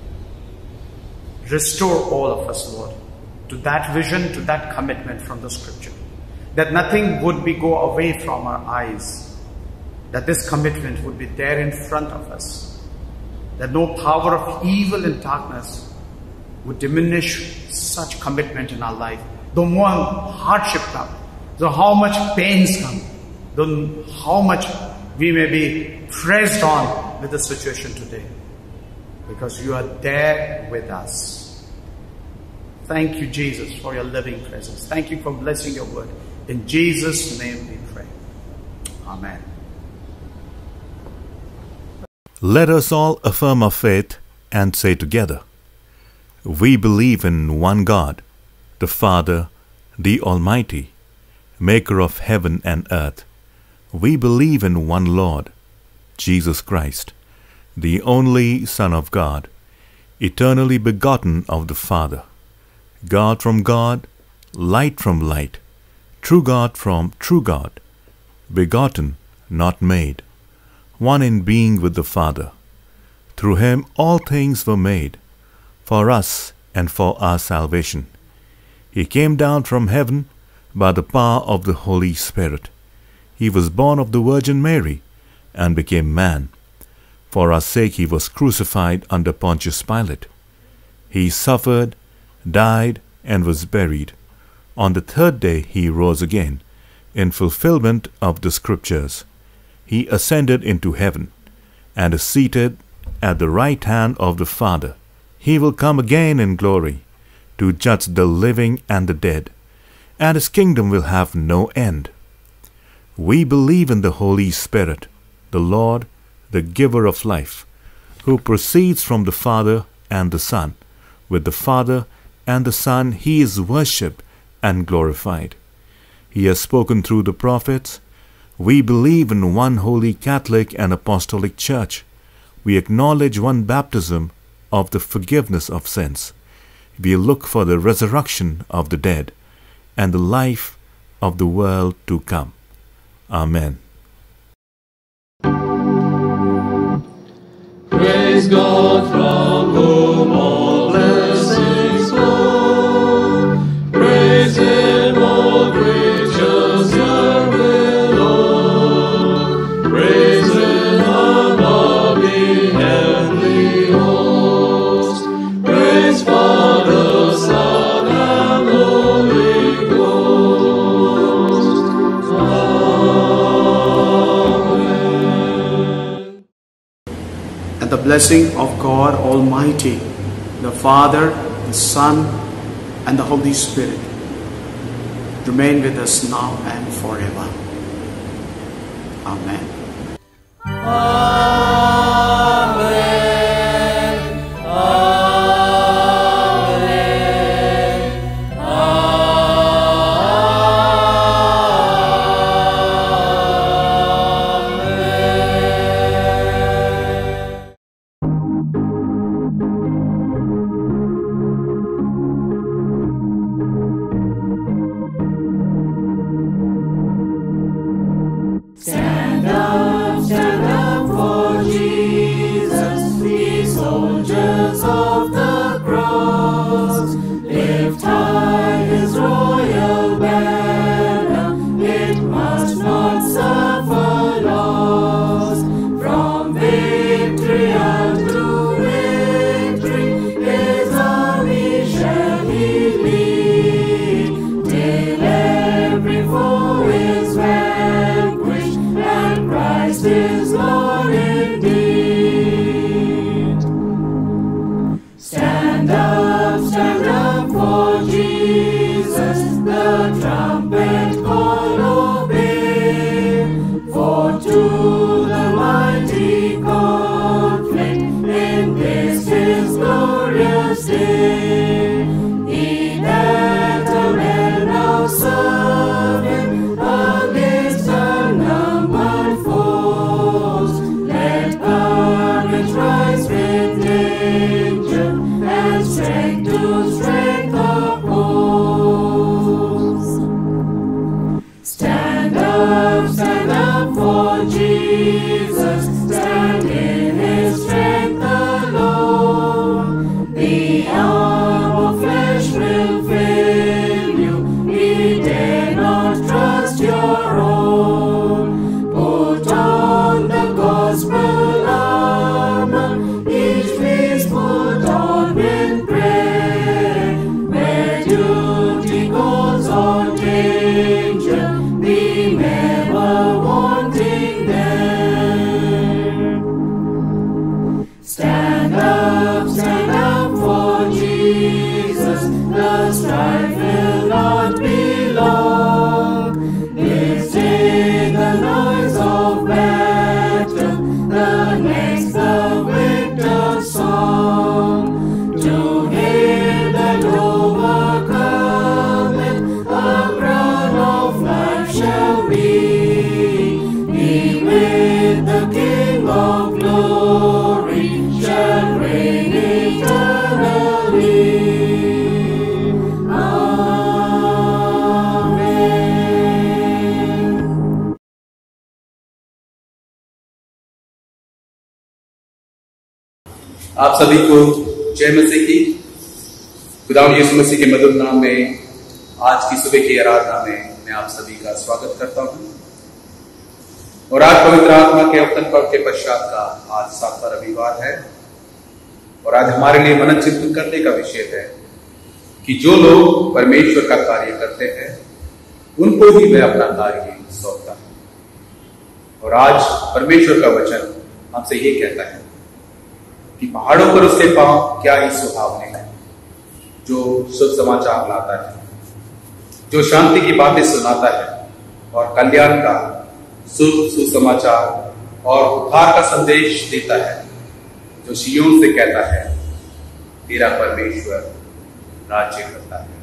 Restore all of us, Lord, to that vision, to that commitment from the scripture. That nothing would go away from our eyes. That this commitment would be there in front of us. That no power of evil and darkness would diminish such commitment in our life. Though more hardship comes, though how much pains come, though how much we may be pressed on with the situation today. Because you are there with us. Thank you, Jesus, for your living presence. Thank you for blessing your word. In Jesus' name we pray. Amen. Let us all affirm our faith and say together, we believe in one God, the Father, the Almighty, maker of heaven and earth. We believe in one Lord, Jesus Christ, the only Son of God, eternally begotten of the Father, God from God, light from light, true God from true God, begotten, not made, one in being with the Father. Through him all things were made, for us and for our salvation. He came down from heaven by the power of the Holy Spirit. He was born of the Virgin Mary and became man. For our sake he was crucified under Pontius Pilate. He suffered, died, and was buried. On the third day he rose again, in fulfillment of the Scriptures. He ascended into heaven, and is seated at the right hand of the Father. He will come again in glory, to judge the living and the dead, and his kingdom will have no end. We believe in the Holy Spirit, the Lord, the giver of life, who proceeds from the Father and the Son. With the Father and the Son he is worshipped and glorified. He has spoken through the prophets. We believe in one holy Catholic and Apostolic Church. We acknowledge one baptism of the forgiveness of sins. We look for the resurrection of the dead and the life of the world to come. Amen. Praise God from whom all blessings flow. Praise Him, all creatures here below. Praise Him above the heavenly host. Praise Father, Son, and Holy Ghost. Amen. And the blessing of God Almighty, the Father, the Son, and the Holy Spirit remain with us now and forever. Amen. Stand up for Jesus, stand in His strength alone. The arm of flesh will fail you, He dare not trust your own. Put on the gospel armor, each piece put on with prayer. Where duty calls on danger, be never wanting there. Stand up for Jesus, the strife will not be long. This day the noise of battle, the next the victor's song. To him that overcometh, a crown of life shall be with the King of glory, shall reign eternally. Amen. आप सभी को जय मसीह की। खुदावंद यीशु मसीह के मधुर नाम में आज की सुबह की आराधना में मैं आप सभी का स्वागत करता हूं। और आज पवित्र आत्मा के अवतरण पर्व के पश्चात का आज 7वां रविवार है। और आज हमारे लिए मनन चिंतन करने का विषय है कि जो लोग परमेश्वर का कार्य करते हैं उनको ही वह अपना कार्य सौंपता है। और आज परमेश्वर का वचन हमसे ये कहता है कि पहाड़ों पर उसके पांव क्या ही सुहावने हैं, जो शुभ समाचार लाता है, जो शांति की बातें सुनाता है और कल्याण का सुसमाचार और उद्धार का संदेश देता है, जो सिय्योन से कहता है तेरा परमेश्वर राज्य करता है।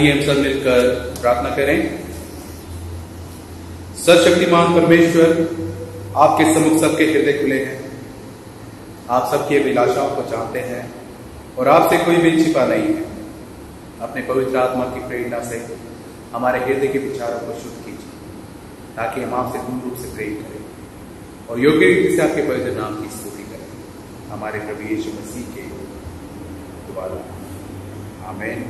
आइए हम सब मिलकर प्रार्थना करें। सर्वशक्तिमान परमेश्वर, आपके सम्मुख सबके हृदय खुले हैं। आप सबकी अभिलाषाओं को जानते हैं और आपसे कोई भी छिपा नहीं है। अपने पवित्र आत्मा की प्रेरणा से हमारे हृदय के विचारों को शुद्ध कीजिए, ताकि हम आपसे पूर्ण रूप से प्रेम करें और योग्य रीति से आपके पवित्र नाम की स्तुति करें, हमारे प्रभु यीशु मसीह के द्वारा। आमीन।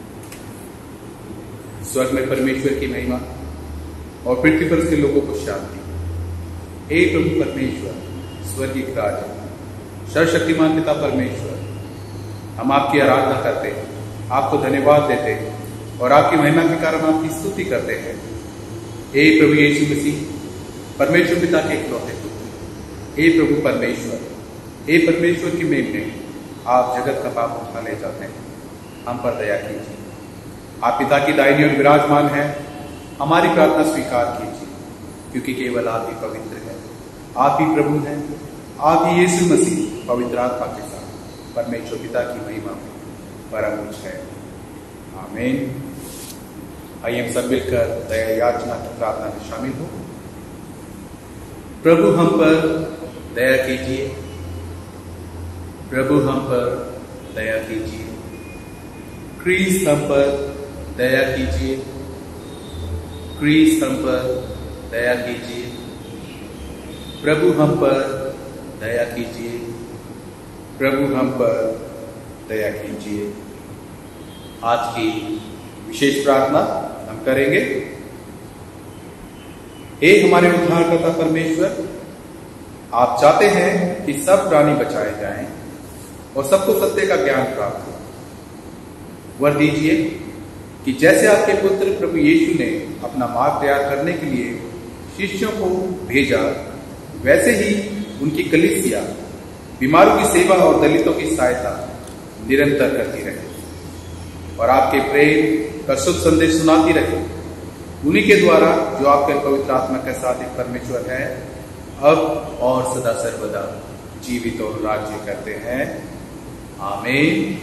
स्वर्ग में परमेश्वर की महिमा और पृथ्वी पर उसके लोगों को शांति। हे प्रभु परमेश्वर, स्वर्गीय राजा, सर्वशक्तिमान पिता परमेश्वर, हम आपकी आराधना करते हैं, आपको धन्यवाद देते हैं और आपकी महिमा के कारण आपकी स्तुति करते हैं। हे प्रभु यीशु मसीह, परमेश्वर पिता के इकलौते पुत्र, हे प्रभु परमेश्वर, हे परमेश्वर की मेमने, आप जगत का पाप उठा ले जाते हैं, हम पर दया कीजिए। आप पिता की दाहिनी ओर विराजमान है, हमारी प्रार्थना स्वीकार कीजिए, क्योंकि केवल आप ही पवित्र हैं, आप ही प्रभु हैं, आप ही यीशु मसीह पवित्र आत्मा के साथ परमेश्वर पिता की महिमा में परम उच्च है। आमीन। आइए हम सब मिलकर दया याचना की प्रार्थना में शामिल हो। प्रभु हम पर दया कीजिए, प्रभु हम पर दया कीजिए, क्रीस्त हम पर दया कीजिए, क्रीस्त हम पर दया कीजिए, प्रभु हम पर दया कीजिए, प्रभु हम पर दया कीजिए। आज की विशेष प्रार्थना हम करेंगे। हे हमारे उद्धारकर्ता परमेश्वर, आप चाहते हैं कि सब प्राणी बचाए जाएं और सबको सत्य का ज्ञान प्राप्त हो। वर दीजिए कि जैसे आपके पुत्र प्रभु यीशु ने अपना मार्ग तैयार करने के लिए शिष्यों को भेजा, वैसे ही उनकी कलीसिया बीमारों की सेवा और दलितों की सहायता निरंतर करती रहे और आपके प्रेम का शुभ संदेश सुनाती रहे। उन्हीं के द्वारा जो आपके पवित्र आत्मा के साथ एक परमेश्वर है, अब और सदा सर्वदा जीवित और राज्य करते हैं। आमीन।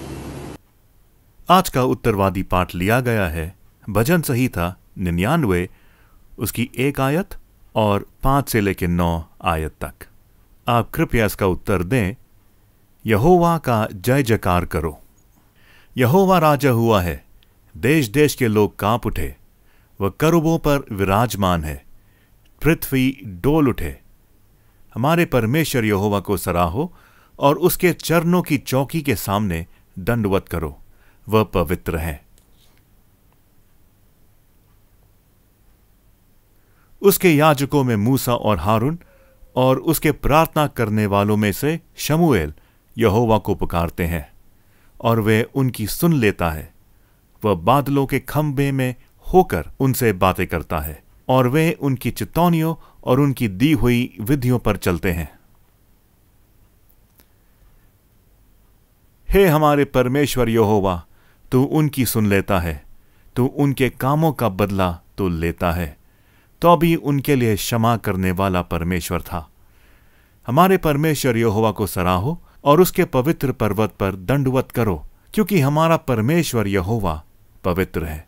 आज का उत्तरवादी पाठ लिया गया है भजन संहिता 99 उसकी 1 आयत और 5 से लेकर 9 आयत तक। आप कृपया इसका उत्तर दें। यहोवा का जय जयकार करो। यहोवा राजा हुआ है, देश देश के लोग कांप उठे। वह करूबों पर विराजमान है, पृथ्वी डोल उठे। हमारे परमेश्वर यहोवा को सराहो और उसके चरणों की चौकी के सामने दंडवत करो, वह पवित्र है। उसके याजकों में मूसा और हारून और उसके प्रार्थना करने वालों में से शमूएल यहोवा को पुकारते हैं और वे उनकी सुन लेता है। वह बादलों के खंभे में होकर उनसे बातें करता है और वे उनकी चितौनियों और उनकी दी हुई विधियों पर चलते हैं। हे हमारे परमेश्वर यहोवा, तू उनकी सुन लेता है, तू उनके कामों का बदला तो लेता है। तो भी उनके लिए क्षमा करने वाला परमेश्वर था। हमारे परमेश्वर यहोवा को सराहो और उसके पवित्र पर्वत पर दंडवत करो, क्योंकि हमारा परमेश्वर यहोवा पवित्र है।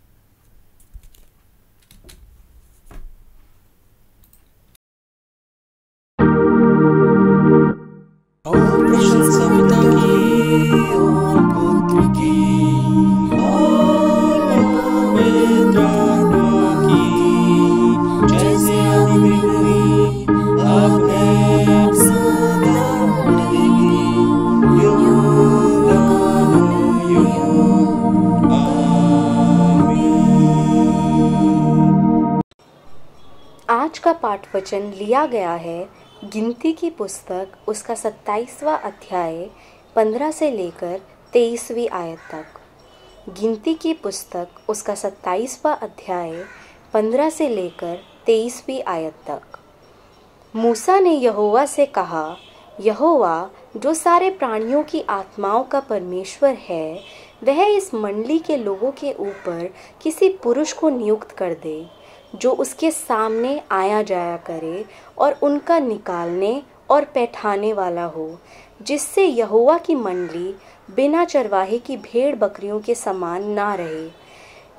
आज का पाठ वचन लिया गया है गिनती की पुस्तक उसका 27वां अध्याय 15 से लेकर 23वीं आयत तक। गिनती की पुस्तक उसका 27वां अध्याय 15 से लेकर 23वीं आयत तक। मूसा ने यहोवा से कहा, यहोवा जो सारे प्राणियों की आत्माओं का परमेश्वर है, वह इस मंडली के लोगों के ऊपर किसी पुरुष को नियुक्त कर दे, जो उसके सामने आया जाया करे और उनका निकालने और बैठाने वाला हो, जिससे यहोवा की मंडली बिना चरवाहे की भेड़ बकरियों के समान ना रहे।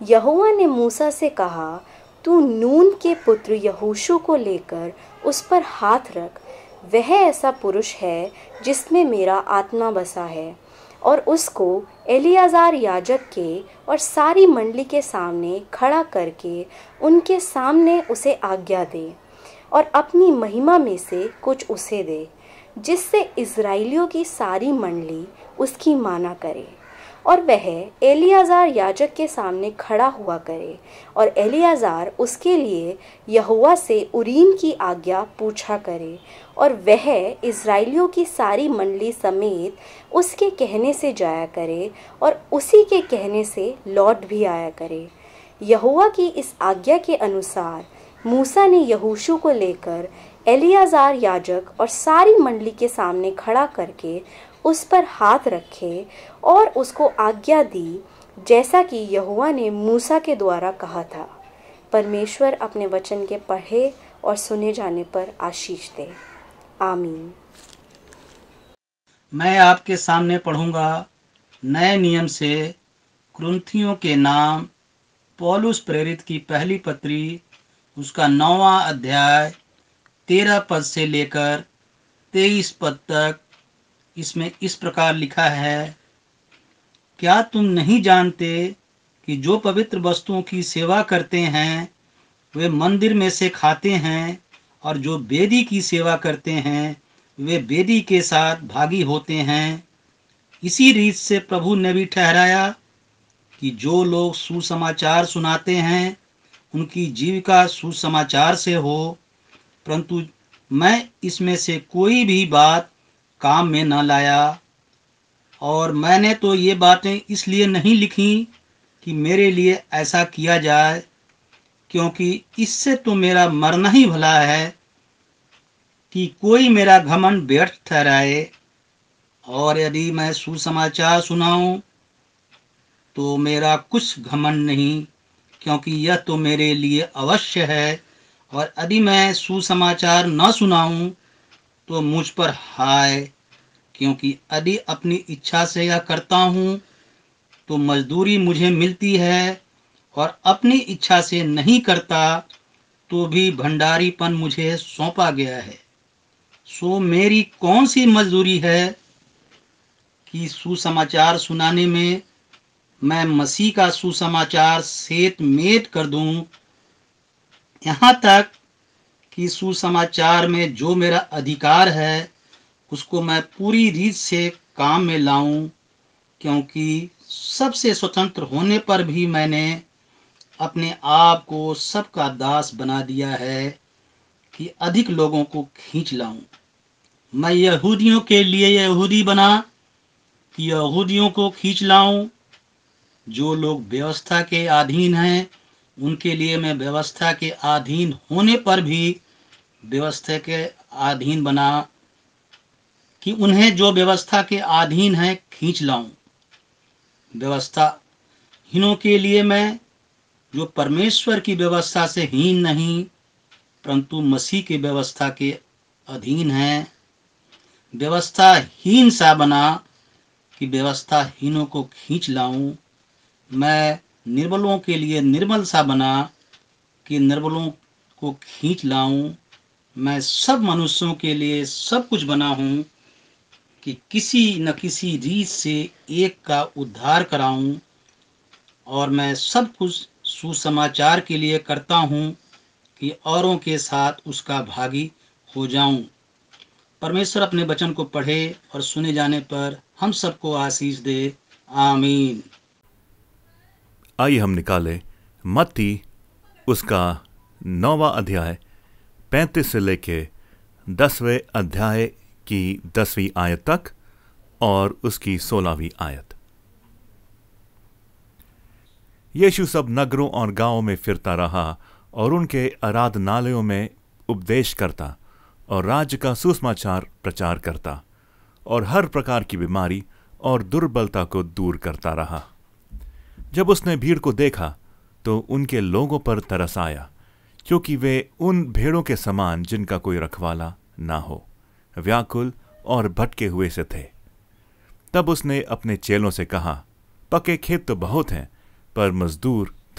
यहोवा ने मूसा से कहा, तू नून के पुत्र यहोशू को लेकर उस पर हाथ रख। वह ऐसा पुरुष है जिसमें मेरा आत्मा बसा है। और उसको एलियाजार याजक के और सारी मंडली के सामने खड़ा करके उनके सामने उसे आज्ञा दे और अपनी महिमा में से कुछ उसे दे, जिससे इज़राइलियों की सारी मंडली उसकी माना करे। और वह एलियाजार याजक के सामने खड़ा हुआ करे और एलियाजार उसके लिए यहोवा से उरीम की आज्ञा पूछा करे। और वह इज़राइलियों की सारी मंडली समेत उसके कहने से जाया करे और उसी के कहने से लौट भी आया करे। यहोवा की इस आज्ञा के अनुसार मूसा ने यहोशू को लेकर एलियाजार याजक और सारी मंडली के सामने खड़ा करके उस पर हाथ रखे और उसको आज्ञा दी, जैसा कि यहोवा ने मूसा के द्वारा कहा था। परमेश्वर अपने वचन के पढ़े और सुने जाने पर आशीष दे। आमीन। मैं आपके सामने पढ़ूंगा नए नियम से कुरिन्थियों के नाम पौलुस प्रेरित की पहली पत्री, उसका 9वां अध्याय 13 पद से लेकर 23 पद तक। इसमें इस प्रकार लिखा है, क्या तुम नहीं जानते कि जो पवित्र वस्तुओं की सेवा करते हैं वे मंदिर में से खाते हैं, और जो वेदी की सेवा करते हैं वे वेदी के साथ भागी होते हैं। इसी रीत से प्रभु ने भी ठहराया कि जो लोग सुसमाचार सुनाते हैं उनकी जीविका सुसमाचार से हो, परंतु मैं इसमें से कोई भी बात काम में न लाया। और मैंने तो ये बातें इसलिए नहीं लिखी कि मेरे लिए ऐसा किया जाए, क्योंकि इससे तो मेरा मरना ही भला है कि कोई मेरा घमंड व्यर्थ ठहराए। और यदि मैं सुसमाचार सुनाऊं तो मेरा कुछ घमंड नहीं, क्योंकि यह तो मेरे लिए अवश्य है। और यदि मैं सुसमाचार न सुनाऊं तो मुझ पर हाय, क्योंकि यदि अपनी इच्छा से यह करता हूं तो मजदूरी मुझे मिलती है, और अपनी इच्छा से नहीं करता तो भी भंडारीपन मुझे सौंपा गया है। सो मेरी कौन सी मजदूरी है कि सुसमाचार सुनाने में मैं मसीह का सुसमाचार सेत मेट कर दूं, यहाँ तक कि सुसमाचार में जो मेरा अधिकार है उसको मैं पूरी रीत से काम में लाऊं, क्योंकि सबसे स्वतंत्र होने पर भी मैंने अपने आप को सबका दास बना दिया है कि अधिक लोगों को खींच लाऊं। मैं यहूदियों के लिए यहूदी बना कि यहूदियों को खींच लाऊं। जो लोग व्यवस्था के अधीन हैं उनके लिए मैं व्यवस्था के अधीन होने पर भी व्यवस्था के अधीन बना कि उन्हें जो व्यवस्था के अधीन है खींच लाऊं। व्यवस्थाहीनों के लिए मैं, जो परमेश्वर की व्यवस्था से हीन नहीं परंतु मसीह की व्यवस्था के अधीन है, व्यवस्थाहीन सा बना कि व्यवस्थाहीनों को खींच लाऊं। मैं निर्बलों के लिए निर्बल सा बना कि निर्बलों को खींच लाऊं। मैं सब मनुष्यों के लिए सब कुछ बना हूं कि किसी न किसी रीत से एक का उद्धार कराऊं। और मैं सब कुछ सुसमाचार के लिए करता हूं कि औरों के साथ उसका भागी हो जाऊं। परमेश्वर अपने वचन को पढ़े और सुने जाने पर हम सबको आशीष दे। आमीन। आइए हम निकालें मत्ती उसका 9वां अध्याय 35 से लेके 10वें अध्याय की 10वीं आयत तक और उसकी 16वीं आयत। यीशु सब नगरों और गांवों में फिरता रहा और उनके आराधनालयों में उपदेश करता और राज्य का सुसमाचार प्रचार करता और हर प्रकार की बीमारी और दुर्बलता को दूर करता रहा। जब उसने भीड़ को देखा तो उनके लोगों पर तरस आया, क्योंकि वे उन भेड़ों के समान जिनका कोई रखवाला ना हो, व्याकुल और भटके हुए से थे। तब उसने अपने चेलों से कहा, पके खेत तो बहुत हैं पर मजदूर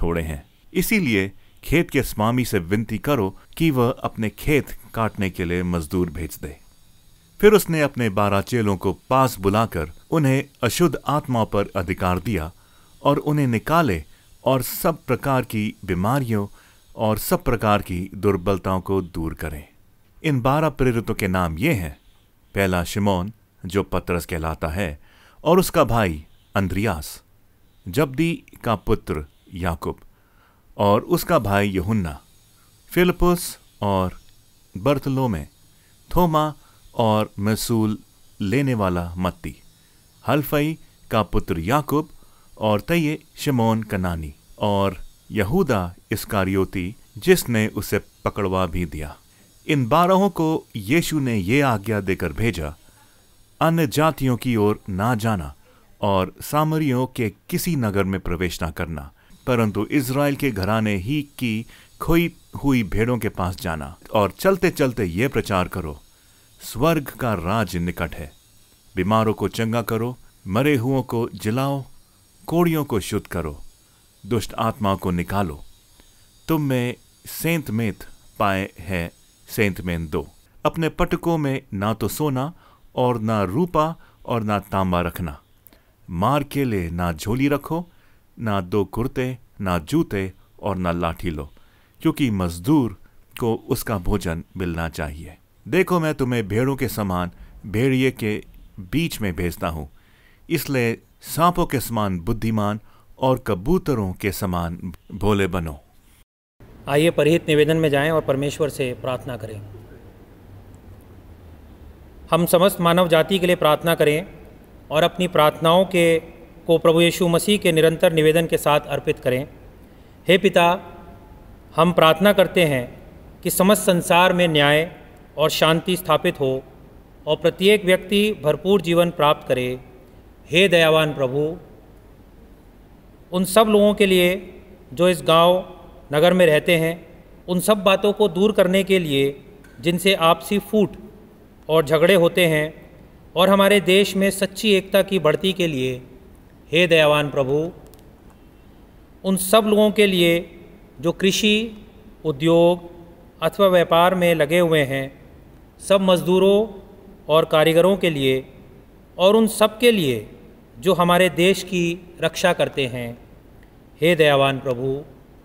थोड़े हैं। इसीलिए खेत के स्वामी से विनती करो कि वह अपने खेत काटने के लिए मजदूर भेज दे। फिर उसने अपने 12 चेलों को पास बुलाकर उन्हें अशुद्ध आत्माओं पर अधिकार दिया और उन्हें निकाले और सब प्रकार की बीमारियों और सब प्रकार की दुर्बलताओं को दूर करें। इन 12 प्रेरितों के नाम ये हैं। पहला शिमोन, जो पतरस कहलाता है, और उसका भाई अंद्रियास, जब्दी का पुत्र याकूब और उसका भाई यूहन्ना, फिलिपुस और बर्थलोमे, थोमा और मसूल लेने वाला मत्ती, हल्फई का पुत्र याकूब और तये शिमोन कनानी, और यहूदा इस्कारियोती जिसने उसे पकड़वा भी दिया। इन 12 को यीशु ने ये आज्ञा देकर भेजा, अन्य जातियों की ओर ना जाना और सामरियों के किसी नगर में प्रवेश ना करना, परंतु इज़राइल के घराने ही की खोई हुई भेड़ों के पास जाना, और चलते चलते ये प्रचार करो, स्वर्ग का राज निकट है। बीमारों को चंगा करो, मरे हुओं को जिलाओ, कोड़ियों को शुद्ध करो, दुष्ट आत्माओं को निकालो। तुम में सेंत मेत पाए है सेंत मेन दो। अपने पटकों में ना तो सोना और ना रूपा और ना तांबा रखना। मार के लिए ना झोली रखो, ना 2 कुर्ते, ना जूते और ना लाठी लो, क्योंकि मजदूर को उसका भोजन मिलना चाहिए। देखो, मैं तुम्हें भेड़ों के समान भेड़िए के बीच में भेजता हूँ, इसलिए सांपों के समान बुद्धिमान और कबूतरों के समान भोले बनो। आइए परहित निवेदन में जाएं और परमेश्वर से प्रार्थना करें। हम समस्त मानव जाति के लिए प्रार्थना करें और अपनी प्रार्थनाओं को प्रभु यीशु मसीह के निरंतर निवेदन के साथ अर्पित करें। हे पिता, हम प्रार्थना करते हैं कि समस्त संसार में न्याय और शांति स्थापित हो और प्रत्येक व्यक्ति भरपूर जीवन प्राप्त करे। हे दयावान प्रभु, उन सब लोगों के लिए जो इस गांव नगर में रहते हैं, उन सब बातों को दूर करने के लिए जिनसे आपसी फूट और झगड़े होते हैं, और हमारे देश में सच्ची एकता की बढ़ती के लिए, हे दयावान प्रभु, उन सब लोगों के लिए जो कृषि, उद्योग अथवा व्यापार में लगे हुए हैं, सब मज़दूरों और कारीगरों के लिए, और उन सब के लिए जो हमारे देश की रक्षा करते हैं, हे दयावान प्रभु,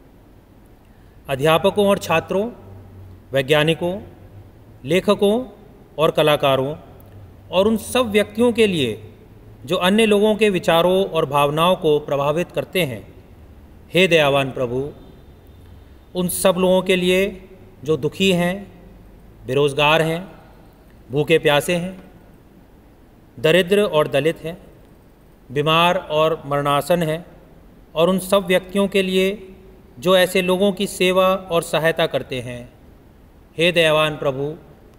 अध्यापकों और छात्रों, वैज्ञानिकों, लेखकों और कलाकारों, और उन सब व्यक्तियों के लिए जो अन्य लोगों के विचारों और भावनाओं को प्रभावित करते हैं, हे दयावान प्रभु, उन सब लोगों के लिए जो दुखी हैं, बेरोज़गार हैं, भूखे प्यासे हैं, दरिद्र और दलित हैं, बीमार और मरणासन हैं, और उन सब व्यक्तियों के लिए जो ऐसे लोगों की सेवा और सहायता करते हैं, हे दयावान प्रभु,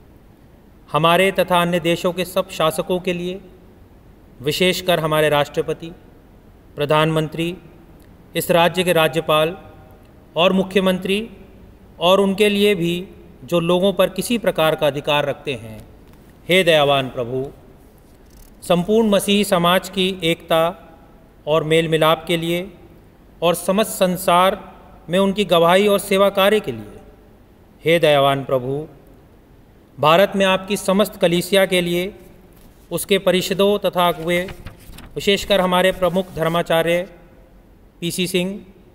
हमारे तथा अन्य देशों के सब शासकों के लिए, विशेषकर हमारे राष्ट्रपति, प्रधानमंत्री, इस राज्य के राज्यपाल और मुख्यमंत्री, और उनके लिए भी जो लोगों पर किसी प्रकार का अधिकार रखते हैं, हे दयावान प्रभु, संपूर्ण मसीही समाज की एकता और मेल मिलाप के लिए और समस्त संसार में उनकी गवाही और सेवा कार्य के लिए, हे दयावान प्रभु, भारत में आपकी समस्त कलीसिया के लिए, उसके परिषदों तथा अगुवे, विशेषकर हमारे प्रमुख धर्माचार्य पीसी सिंह,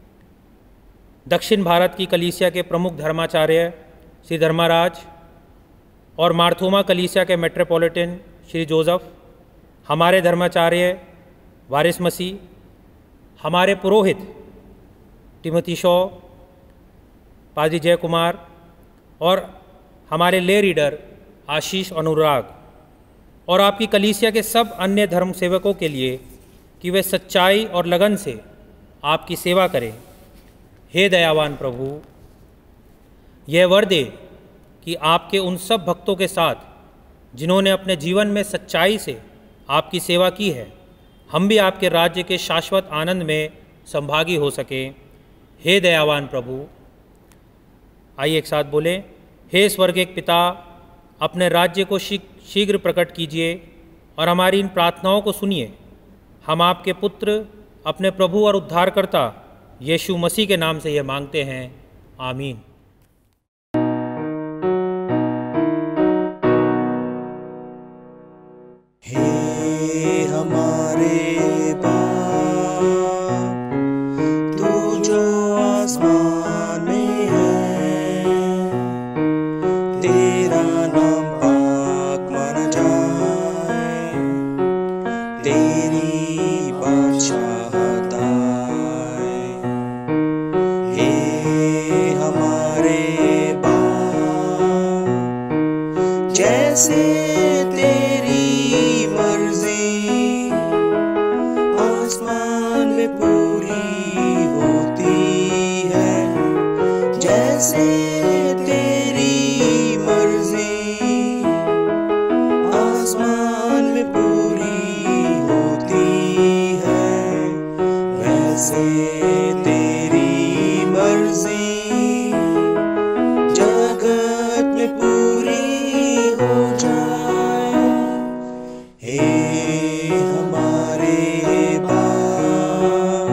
दक्षिण भारत की कलीसिया के प्रमुख धर्माचार्य श्री धर्माराज और मार्थोमा कलीसिया के मेट्रोपॉलिटन श्री जोसेफ, हमारे धर्माचार्य वारिस मसीह, हमारे पुरोहित टिमोथी शॉ, पादी जय कुमार, और हमारे ले रीडर आशीष अनुराग, और आपकी कलीसिया के सब अन्य धर्म सेवकों के लिए कि वे सच्चाई और लगन से आपकी सेवा करें। हे दयावान प्रभु, यह वर दे कि आपके उन सब भक्तों के साथ जिन्होंने अपने जीवन में सच्चाई से आपकी सेवा की है, हम भी आपके राज्य के शाश्वत आनंद में संभागी हो सकें। हे दयावान प्रभु, आइए एक साथ बोलें, हे स्वर्गीय पिता, अपने राज्य को शीघ्र प्रकट कीजिए और हमारी इन प्रार्थनाओं को सुनिए। हम आपके पुत्र, अपने प्रभु और उद्धारकर्ता यीशु मसीह के नाम से ये मांगते हैं, आमीन। हे हमारे बाप, तू जो आसमान में है, तेरा नाम पाक माना जाए, तेरी बादशाहत आए। हे हमारे बाप, जैसे तेरी मर्जी आसमान में पूरी होती है, जैसे तेरी मर्जी आसमान में पूरी होती है, वैसे तेरी मर्जी जगत में पूरी हो जाए। हे हमारे बाप,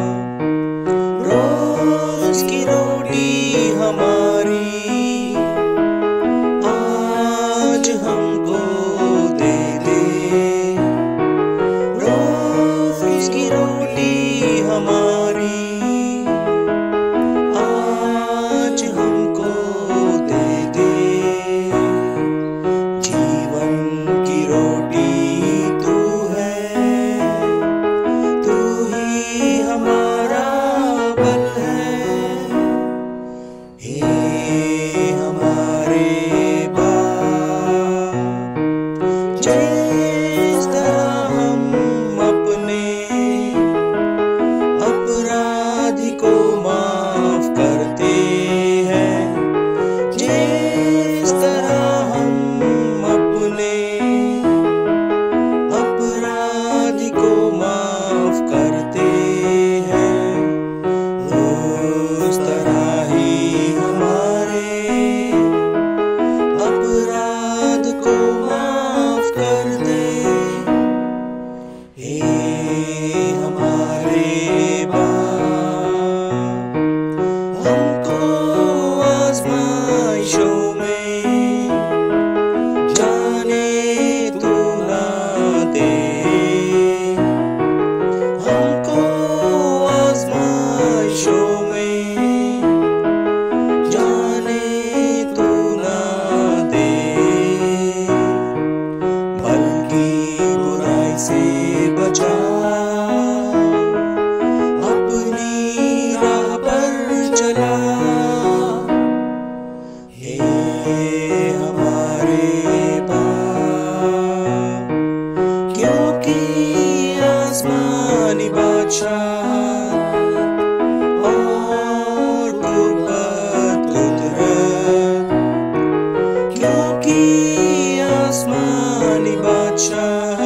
रोज की रोटी हमारी आज हमको दे दे, रोज की रोटी हमारी आज हमको दे दे। जीवन की रोटी तू है, तू ही हमारा बल है। हे हमारे बाप, जिस तरह हम अपने अपराधी को माफ करते हैं, जिस तरह हम अपने अपराधी को माफ करते हैं, उस तरह ही हमारे अपराध को माफ कर दे। हे हमारे बाप, हमको आजमाइशों में जाने तू ना दे, हमको आजमाइशों में जाने तू ना दे, बल्कि बुराई से बचा, अपनी राह पर चला। हे हमारे बाप, क्योंकि आसमानी बादशाह और कुव्वत कुदरत, क्योंकि आसमानी बादशाह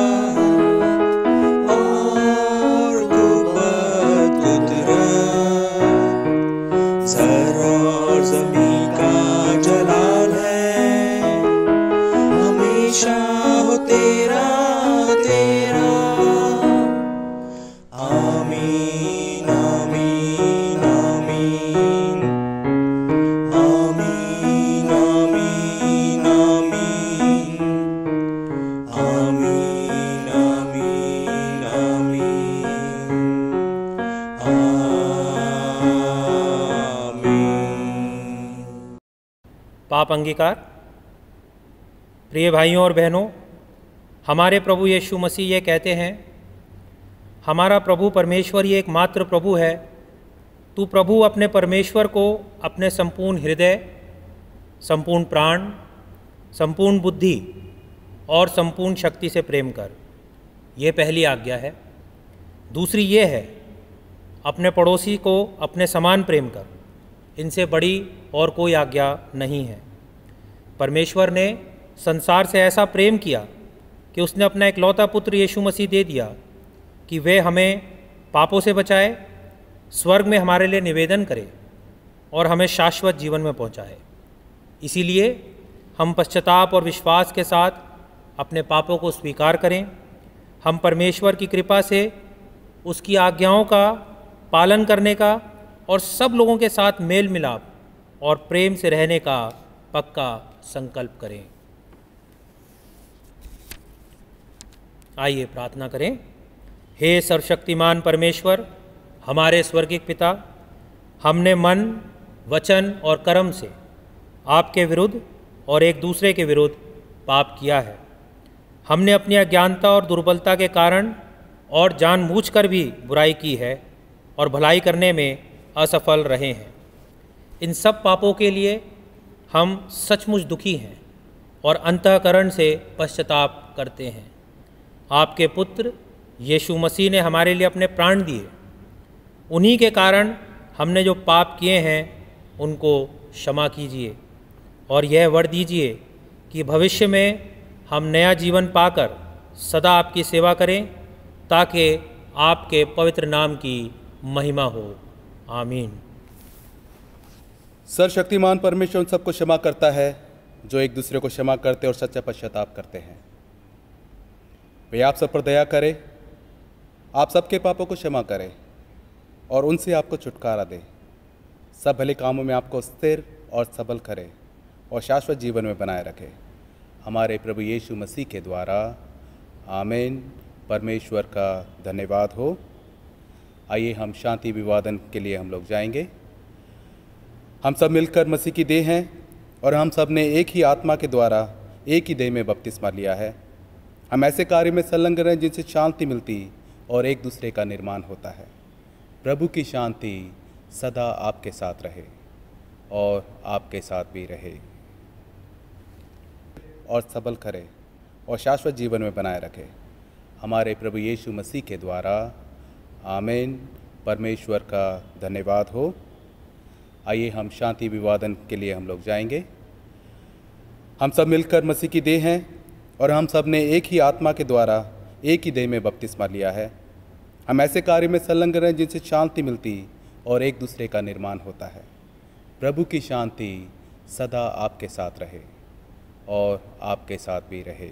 और कुव्वत कुदरत, ज़र और ज़मीन का जलाल है, हमेशा हो तेरा तेरा। आमीन आमीन आमीन आमीन आमीन आमीन आमीन आमीन आमीन। पाप अंगीकार। प्रिय भाइयों और बहनों, हमारे प्रभु यीशु मसीह ये कहते हैं, हमारा प्रभु परमेश्वर ही एकमात्र प्रभु है। तू प्रभु अपने परमेश्वर को अपने संपूर्ण हृदय, संपूर्ण प्राण, संपूर्ण बुद्धि और संपूर्ण शक्ति से प्रेम कर। ये पहली आज्ञा है। दूसरी ये है, अपने पड़ोसी को अपने समान प्रेम कर। इनसे बड़ी और कोई आज्ञा नहीं है। परमेश्वर ने संसार से ऐसा प्रेम किया कि उसने अपना इकलौता पुत्र यीशु मसीह दे दिया कि वे हमें पापों से बचाए, स्वर्ग में हमारे लिए निवेदन करे और हमें शाश्वत जीवन में पहुंचाए। इसीलिए हम पश्चाताप और विश्वास के साथ अपने पापों को स्वीकार करें। हम परमेश्वर की कृपा से उसकी आज्ञाओं का पालन करने का और सब लोगों के साथ मेल मिलाप और प्रेम से रहने का पक्का संकल्प करें। आइए प्रार्थना करें। हे सर्वशक्तिमान परमेश्वर, हमारे स्वर्गीय पिता, हमने मन, वचन और कर्म से आपके विरुद्ध और एक दूसरे के विरुद्ध पाप किया है। हमने अपनी अज्ञानता और दुर्बलता के कारण और जानबूझकर भी बुराई की है और भलाई करने में असफल रहे हैं। इन सब पापों के लिए हम सचमुच दुखी हैं और अंतःकरण से पश्चाताप करते हैं। आपके पुत्र यीशु मसीह ने हमारे लिए अपने प्राण दिए। उन्हीं के कारण हमने जो पाप किए हैं उनको क्षमा कीजिए और यह वर दीजिए कि भविष्य में हम नया जीवन पाकर सदा आपकी सेवा करें, ताकि आपके पवित्र नाम की महिमा हो। आमीन। सर्वशक्तिमान परमेश्वर उन सबको क्षमा करता है जो एक दूसरे को क्षमा करते और सच्चा पश्चाताप करते हैं। वे आप सब पर दया करे, आप सबके पापों को क्षमा करे और उनसे आपको छुटकारा दे, सब भले कामों में आपको स्थिर और सबल करे और शाश्वत जीवन में बनाए रखे, हमारे प्रभु यीशु मसीह के द्वारा। आमीन। परमेश्वर का धन्यवाद हो। आइए हम शांति अभिवादन के लिए हम लोग जाएंगे। हम सब मिलकर मसीह की देह हैं और हम सब ने एक ही आत्मा के द्वारा एक ही देह में बपतिस्मा लिया है। हम ऐसे कार्य में संलग्न रहें जिनसे शांति मिलती और एक दूसरे का निर्माण होता है। प्रभु की शांति सदा आपके साथ रहे और आपके साथ भी रहे और सबल करे और शाश्वत जीवन में बनाए रखे, हमारे प्रभु यीशु मसीह के द्वारा। आमीन। परमेश्वर का धन्यवाद हो। आइए हम शांति अभिवादन के लिए हम लोग जाएंगे। हम सब मिलकर मसीह की देह हैं और हम सब ने एक ही आत्मा के द्वारा एक ही देह में बपतिस्मा लिया है। हम ऐसे कार्य में संलग्न रहें जिनसे शांति मिलती और एक दूसरे का निर्माण होता है। प्रभु की शांति सदा आपके साथ रहे और आपके साथ भी रहे।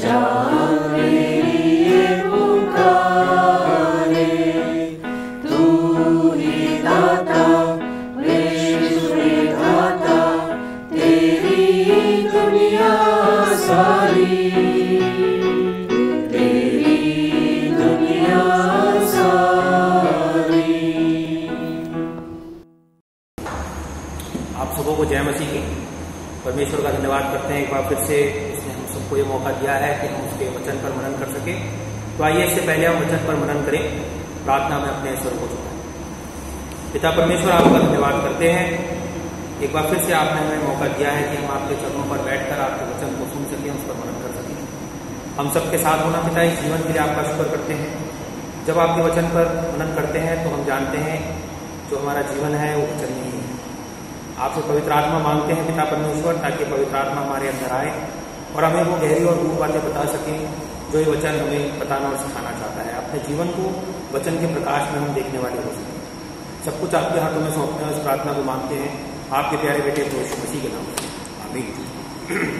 जय मसीह की। परमेश्वर का धन्यवाद करते हैं एक बार फिर से इसने हम सबको ये मौका दिया है कि हम उसके वचन पर मनन कर सके। तो आइए इससे पहले हम वचन पर मनन करें, प्रार्थना में अपने स्वर को झुकाएं। पिता परमेश्वर, आपका धन्यवाद करते हैं, एक बार फिर से आपने हमें मौका दिया है कि हम आपके चरणों पर बैठकर आपके वचन को सुन सकें, उस पर मनन कर सकें। हम सबके साथ होना पिता, इस जीवन के लिए आपका शुक्र करते हैं। जब आपके वचन पर मनन करते हैं तो हम जानते हैं जो हमारा जीवन है वो वचन नहीं है। आपसे पवित्र आत्मा मांगते हैं पिता परमेश्वर, ताकि पवित्र आत्मा हमारे अंदर आए और हमें वो गहरी और दूर बातें बता सकें जो ये वचन हमें बताना और सिखाना चाहता है। अपने जीवन को वचन के प्रकाश में हम देखने वाले हो सकें। सब कुछ आपके हाथों में सौंपते हैं, इस प्रार्थना को मांगते हैं आपके प्यारे बेटे यीशु मसीह के नाम से, आमीन।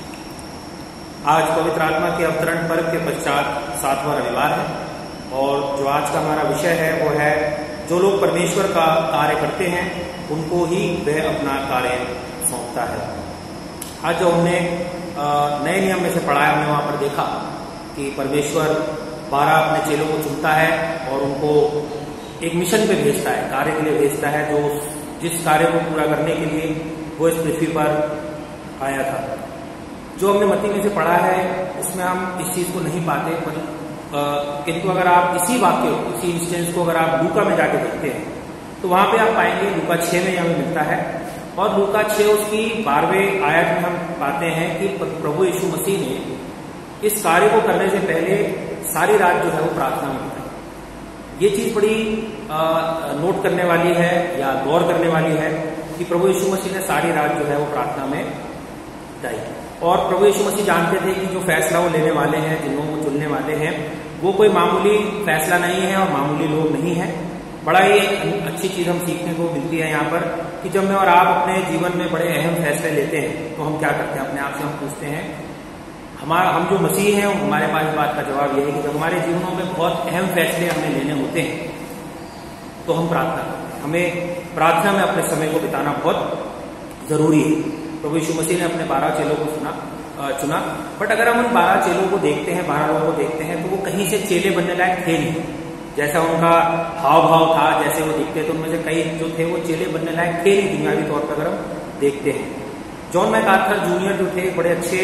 आज पवित्र आत्मा के अवतरण पर्व के पश्चात 7वां रविवार है और जो आज का हमारा विषय है वो है जो लोग परमेश्वर का कार्य करते हैं उनको ही वह अपना कार्य सौंपता है। आज जो हमने नए नियम में से पढ़ा है, हमने वहां पर देखा कि परमेश्वर 12 अपने चेलों को चुनता है और उनको एक मिशन पे भेजता है, कार्य के लिए भेजता है, जो जिस कार्य को पूरा करने के लिए वो इस पृथ्वी पर आया था। जो हमने मत्ती में से पढ़ा है उसमें हम इस चीज को नहीं पाते, पर किंतु अगर आप इसी वाक्य इसी इंस्टेंस को अगर आप लूका में जाके देखते हैं तो वहां पे आप पाएंगे लूका 6 में हमें मिलता है और लूका 6 उसकी 12वें आयत में हम पाते हैं कि प्रभु यीशु मसीह ने इस कार्य को करने से पहले सारी रात जो है वो प्रार्थना में बिताई। ये चीज बड़ी नोट करने वाली है या गौर करने वाली है कि प्रभु यीशु मसीह ने सारी रात जो है वो प्रार्थना में बिताई। और प्रभु यीशु मसीह जानते थे कि जो फैसला वो लेने वाले हैं, जिन लोगों को चुनने वाले हैं, वो कोई मामूली फैसला नहीं है और मामूली लोग नहीं है। बड़ा ही अच्छी चीज हम सीखने को मिलती है यहाँ पर कि जब मैं और आप अपने जीवन में बड़े अहम फैसले लेते हैं तो हम क्या करते हैं, अपने आप से हम पूछते हैं, हम जो मसीह हैं हमारे पास इस बात का जवाब यह है कि जब हमारे जीवनों में बहुत अहम फैसले हमें लेने होते हैं तो हम प्रार्थना करते हैं। हमें प्रार्थना में अपने समय को बिताना बहुत जरूरी है। प्रभु यीशु मसीह ने अपने 12 चेलों को चुना, बट अगर हम उन 12 चेलों को देखते हैं, 12 लोगों को देखते हैं तो वो कहीं से चेले बनने लायक थे नहीं। जैसा उनका हाव भाव था, जैसे वो दिखते थे, उनमें से कई जो थे वो चेले बनने लायक थे नहीं दुनियावी तौर पर अगर हम देखते हैं। जॉन मैकार्थर जूनियर जो थे बड़े अच्छे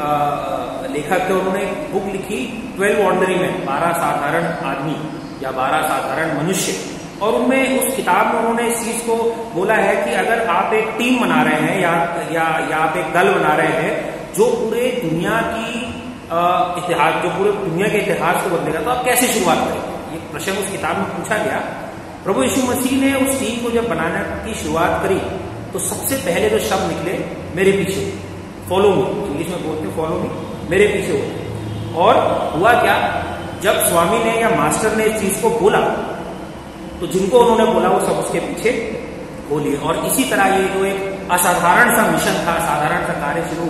लेखक थे, उन्होंने एक बुक लिखी 12 ऑर्डिनरी मैन, 12 साधारण आदमी या 12 साधारण मनुष्य, और उनमें उस किताब में उन्होंने इस चीज को बोला है कि अगर आप एक टीम बना रहे हैं या आप एक दल बना रहे हैं जो पूरे दुनिया की इतिहास, जो पूरे दुनिया के इतिहास को बदलेगा, तो आप कैसे शुरुआत करेंगे? ये प्रश्न उस किताब में पूछा गया। प्रभु यीशु मसीह ने उस टीम को जब बनाने की शुरुआत करी तो सबसे पहले जो शब्द निकले, मेरे पीछे, फॉलो मी, इंग्लिश में बोलते हैं फॉलो मी, मेरे पीछे हो। और हुआ क्या, जब स्वामी ने या मास्टर ने इस चीज को बोला तो जिनको उन्होंने बोला वो सब उसके पीछे हो लिए। और इसी तरह ये जो एक असाधारण सा मिशन था, असाधारण सा कार्य शुरू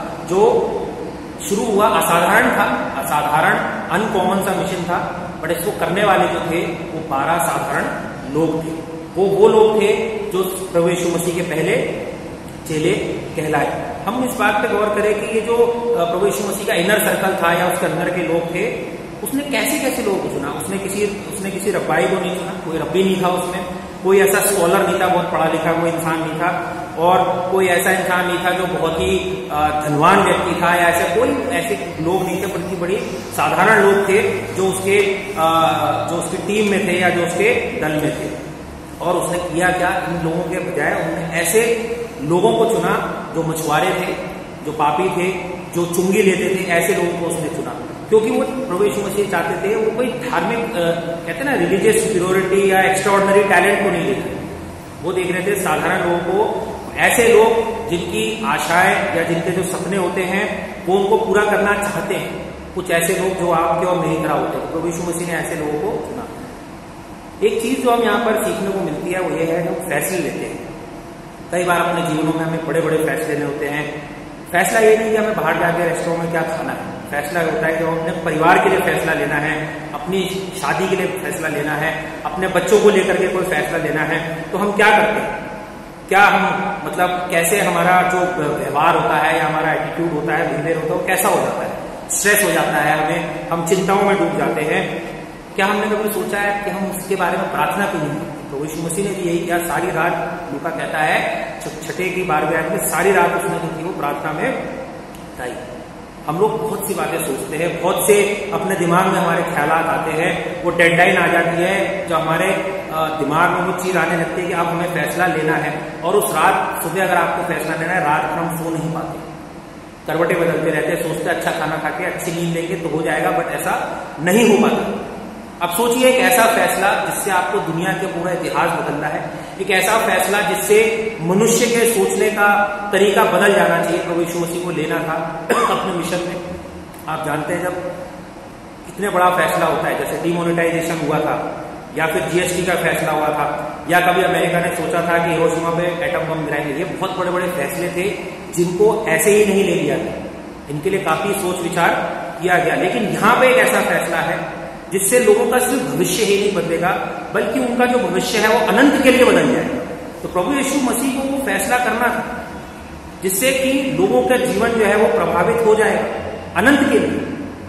हुआ, असाधारण था, असाधारण अनकॉमन सा मिशन था, बट इसको करने वाले जो थे वो 12 साधारण लोग थे। वो लोग थे जो प्रभु यीशु मसीह के पहले चेले कहलाए। हम इस बात पे गौर करें कि ये जो प्रभु यीशु मसीह का इनर सर्कल था या उसके अंदर के लोग थे, उसने कैसे कैसे लोगों को चुना। उसने किसी रब्बाई को नहीं चुना, कोई रब्बी नहीं था उसमें, कोई ऐसा स्कॉलर नहीं था, बहुत पढ़ा लिखा कोई इंसान नहीं था, और कोई ऐसा इंसान नहीं था जो बहुत ही धनवान व्यक्ति था, या ऐसे लोग नहीं थे, बल्कि बड़ी साधारण लोग थे जो उसकी टीम में थे या जो उसके दल में थे। और उसने किया क्या, इन लोगों के बजाय उन्होंने ऐसे लोगों को चुना जो मछुआरे थे, जो पापी थे, जो चुंगी लेते थे, ऐसे लोगों को उसने चुना। क्योंकि वो प्रभु यीशु मसीह चाहते थे, वो कोई धार्मिक कहते हैं ना रिलीजियस सुपीरियरिटी या एक्स्ट्राऑर्डिनरी टैलेंट को नहीं देख रहे, वो देख रहे थे साधारण लोगों को, ऐसे लोग जिनकी आशाएं या जिनके जो सपने होते हैं वो उनको पूरा करना चाहते हैं, कुछ ऐसे लोग जो आपके और मेरी तरह होते हैं। प्रभु यीशु मसीह ने ऐसे लोगों को चुना। एक चीज जो हम यहाँ पर सीखने को मिलती है वो ये है, हम फैसले लेते हैं। कई बार अपने जीवनों में हमें बड़े बड़े फैसले लेने होते हैं। फैसला ये नहीं कि हमें बाहर जाकर रेस्टोरेंट में क्या खाना है, फैसला होता है कि हम अपने परिवार के लिए फैसला लेना है, अपनी शादी के लिए फैसला लेना है, अपने बच्चों को लेकर के कोई फैसला लेना है, तो हम क्या करते हैं? क्या हम मतलब कैसे हमारा जो व्यवहार होता है या हमारा एटीट्यूड होता है, बिहेवियर होता है, वो कैसा हो जाता है? स्ट्रेस हो जाता है हमें, हम चिंताओं में डूब जाते हैं। क्या हमने कभी सोचा है कि हम उसके बारे में प्रार्थना क्यों नहीं करते? तो यीशु मसीह ने भी यही किया, सारी रात लूका कहता है 6 की 12वें आयत में सारी रात उसने जो थी वो प्रार्थना में बिताई। हम लोग बहुत सी बातें सोचते हैं, बहुत से अपने दिमाग में हमारे ख्यालात आते हैं, वो डेडलाइन आ जाती है जो हमारे दिमाग में वो चीज आने लगती है कि अब हमें फैसला लेना है, और उस रात सुबह अगर आपको फैसला लेना है, रात भर हम सो नहीं पाते, करवटें बदलते रहते हैं, सोचते अच्छा खाना खा के अच्छी नींद लेंगे तो हो जाएगा, बट ऐसा नहीं हो पाता। अब सोचिए एक ऐसा फैसला जिससे आपको दुनिया के पूरा इतिहास बदलना है, एक ऐसा फैसला जिससे मनुष्य के सोचने का तरीका बदल जाना चाहिए, प्रभु यीशु मसीह को लेना था अपने मिशन में। आप जानते हैं जब कितने बड़ा फैसला होता है, जैसे डिमोनेटाइजेशन हुआ था, या फिर जीएसटी का फैसला हुआ था, या कभी अमेरिका ने सोचा था कि हिरोशिमा पे एटम बम गिराएंगे। ये बहुत बड़े बड़े फैसले थे जिनको ऐसे ही नहीं ले लिया गया, इनके लिए काफी सोच विचार किया गया। लेकिन यहाँ पे एक ऐसा फैसला है जिससे लोगों का सिर्फ भविष्य ही नहीं बदलेगा, बल्कि उनका जो भविष्य है वो अनंत के लिए बदल जाएगा। तो प्रभु यीशु मसीह को वो फैसला करना था जिससे कि लोगों का जीवन जो है वो प्रभावित हो जाएगा अनंत के लिए।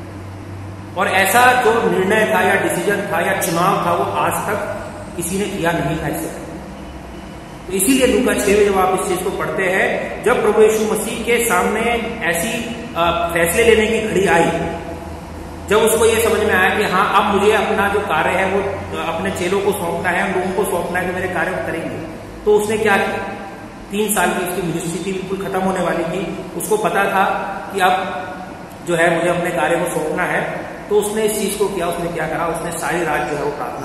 और ऐसा जो निर्णय था या डिसीजन था या चुनाव था वो आज तक किसी ने किया नहीं था इससे। तो इसीलिए लूका 6 में जब आप इस चीज को पढ़ते हैं, जब प्रभु यीशु मसीह के सामने ऐसी फैसले लेने की घड़ी आई, जब उसको ये समझ में आया कि हाँ अब मुझे अपना जो कार्य है वो अपने चेलों को सौंपना है, हम लोगों को सौंपना है कि मेरे कार्य को करेंगे, तो उसने क्या किया? 3 साल की उसकी मिनिस्ट्री थी, बिल्कुल खत्म होने वाली थी, उसको पता था कि अब जो है मुझे अपने कार्य को सौंपना है, तो उसने इस चीज को किया। उसने क्या करा? उसने सारी रात जो है वो प्रार्थना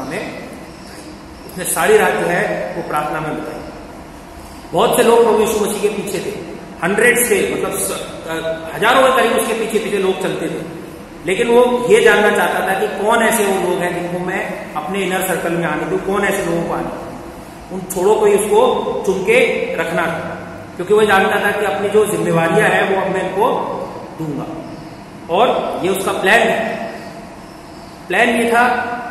में बिताई। बहुत से लोग प्रभु यीशु मसीह के पीछे थे, 100 से मतलब हजारों के करीब उसके पीछे पीछे लोग चलते थे, लेकिन वो ये जानना चाहता था कि कौन ऐसे वो लोग हैं जिनको मैं अपने इनर सर्कल में आने दूं, कौन ऐसे लोगों को आने दूं। उन छोड़ों को ही उसको चुन के रखना था, क्योंकि वो जानता था कि अपनी जो जिम्मेवारियां हैं वो अब मैं इनको दूंगा। और ये उसका प्लान ये था,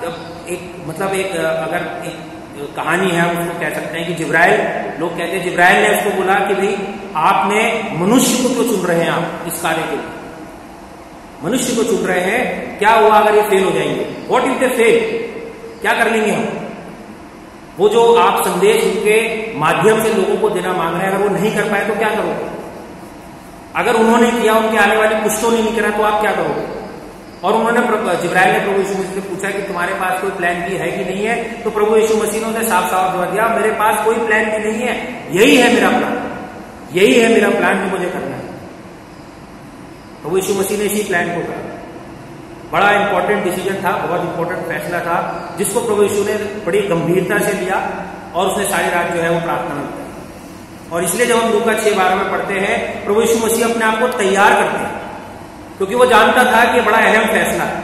अगर एक कहानी है उसको कह सकते हैं कि जिब्राइल, लोग कहते हैं जिब्राइल ने उसको बोला कि भाई आपने मनुष्य को क्यों चुन रहे हैं, आप इस कार्य के लिए मनुष्य को चुन रहे हैं, क्या हुआ अगर ये फेल हो जाएंगे? What if they fail? क्या कर लेंगे हम? वो जो आप संदेश उनके माध्यम से लोगों को देना मांग रहे हैं, अगर वो नहीं कर पाए तो क्या करोगे? अगर उन्होंने किया, उनके आने वाली पुश्तों ने नहीं करा, तो आप क्या करोगे? और उन्होंने जिब्राइल ने प्रभु यीशु मसीह से पूछा कि तुम्हारे पास कोई प्लान बी है कि नहीं है? तो प्रभु यीशु मसीह ने उन्हें साफ साफ जवाब दिया, मेरे पास कोई प्लान बी नहीं है, यही है मेरा प्लान, यही है मेरा प्लान जो मुझे करना है। प्रभु यीशु मसीह ने इसी प्लान को करा। बड़ा इंपॉर्टेंट डिसीजन था, बहुत इंपॉर्टेंट फैसला था, जिसको प्रभु यीशु ने बड़ी गंभीरता से लिया, और उसने सारी रात जो है वो प्रार्थना में बिताई। और इसलिए जब हम लूका 6:12 में पढ़ते हैं, प्रभु यीशु मसीह अपने आप को तैयार करते हैं, क्योंकि वो जानता था कि बड़ा अहम फैसला है।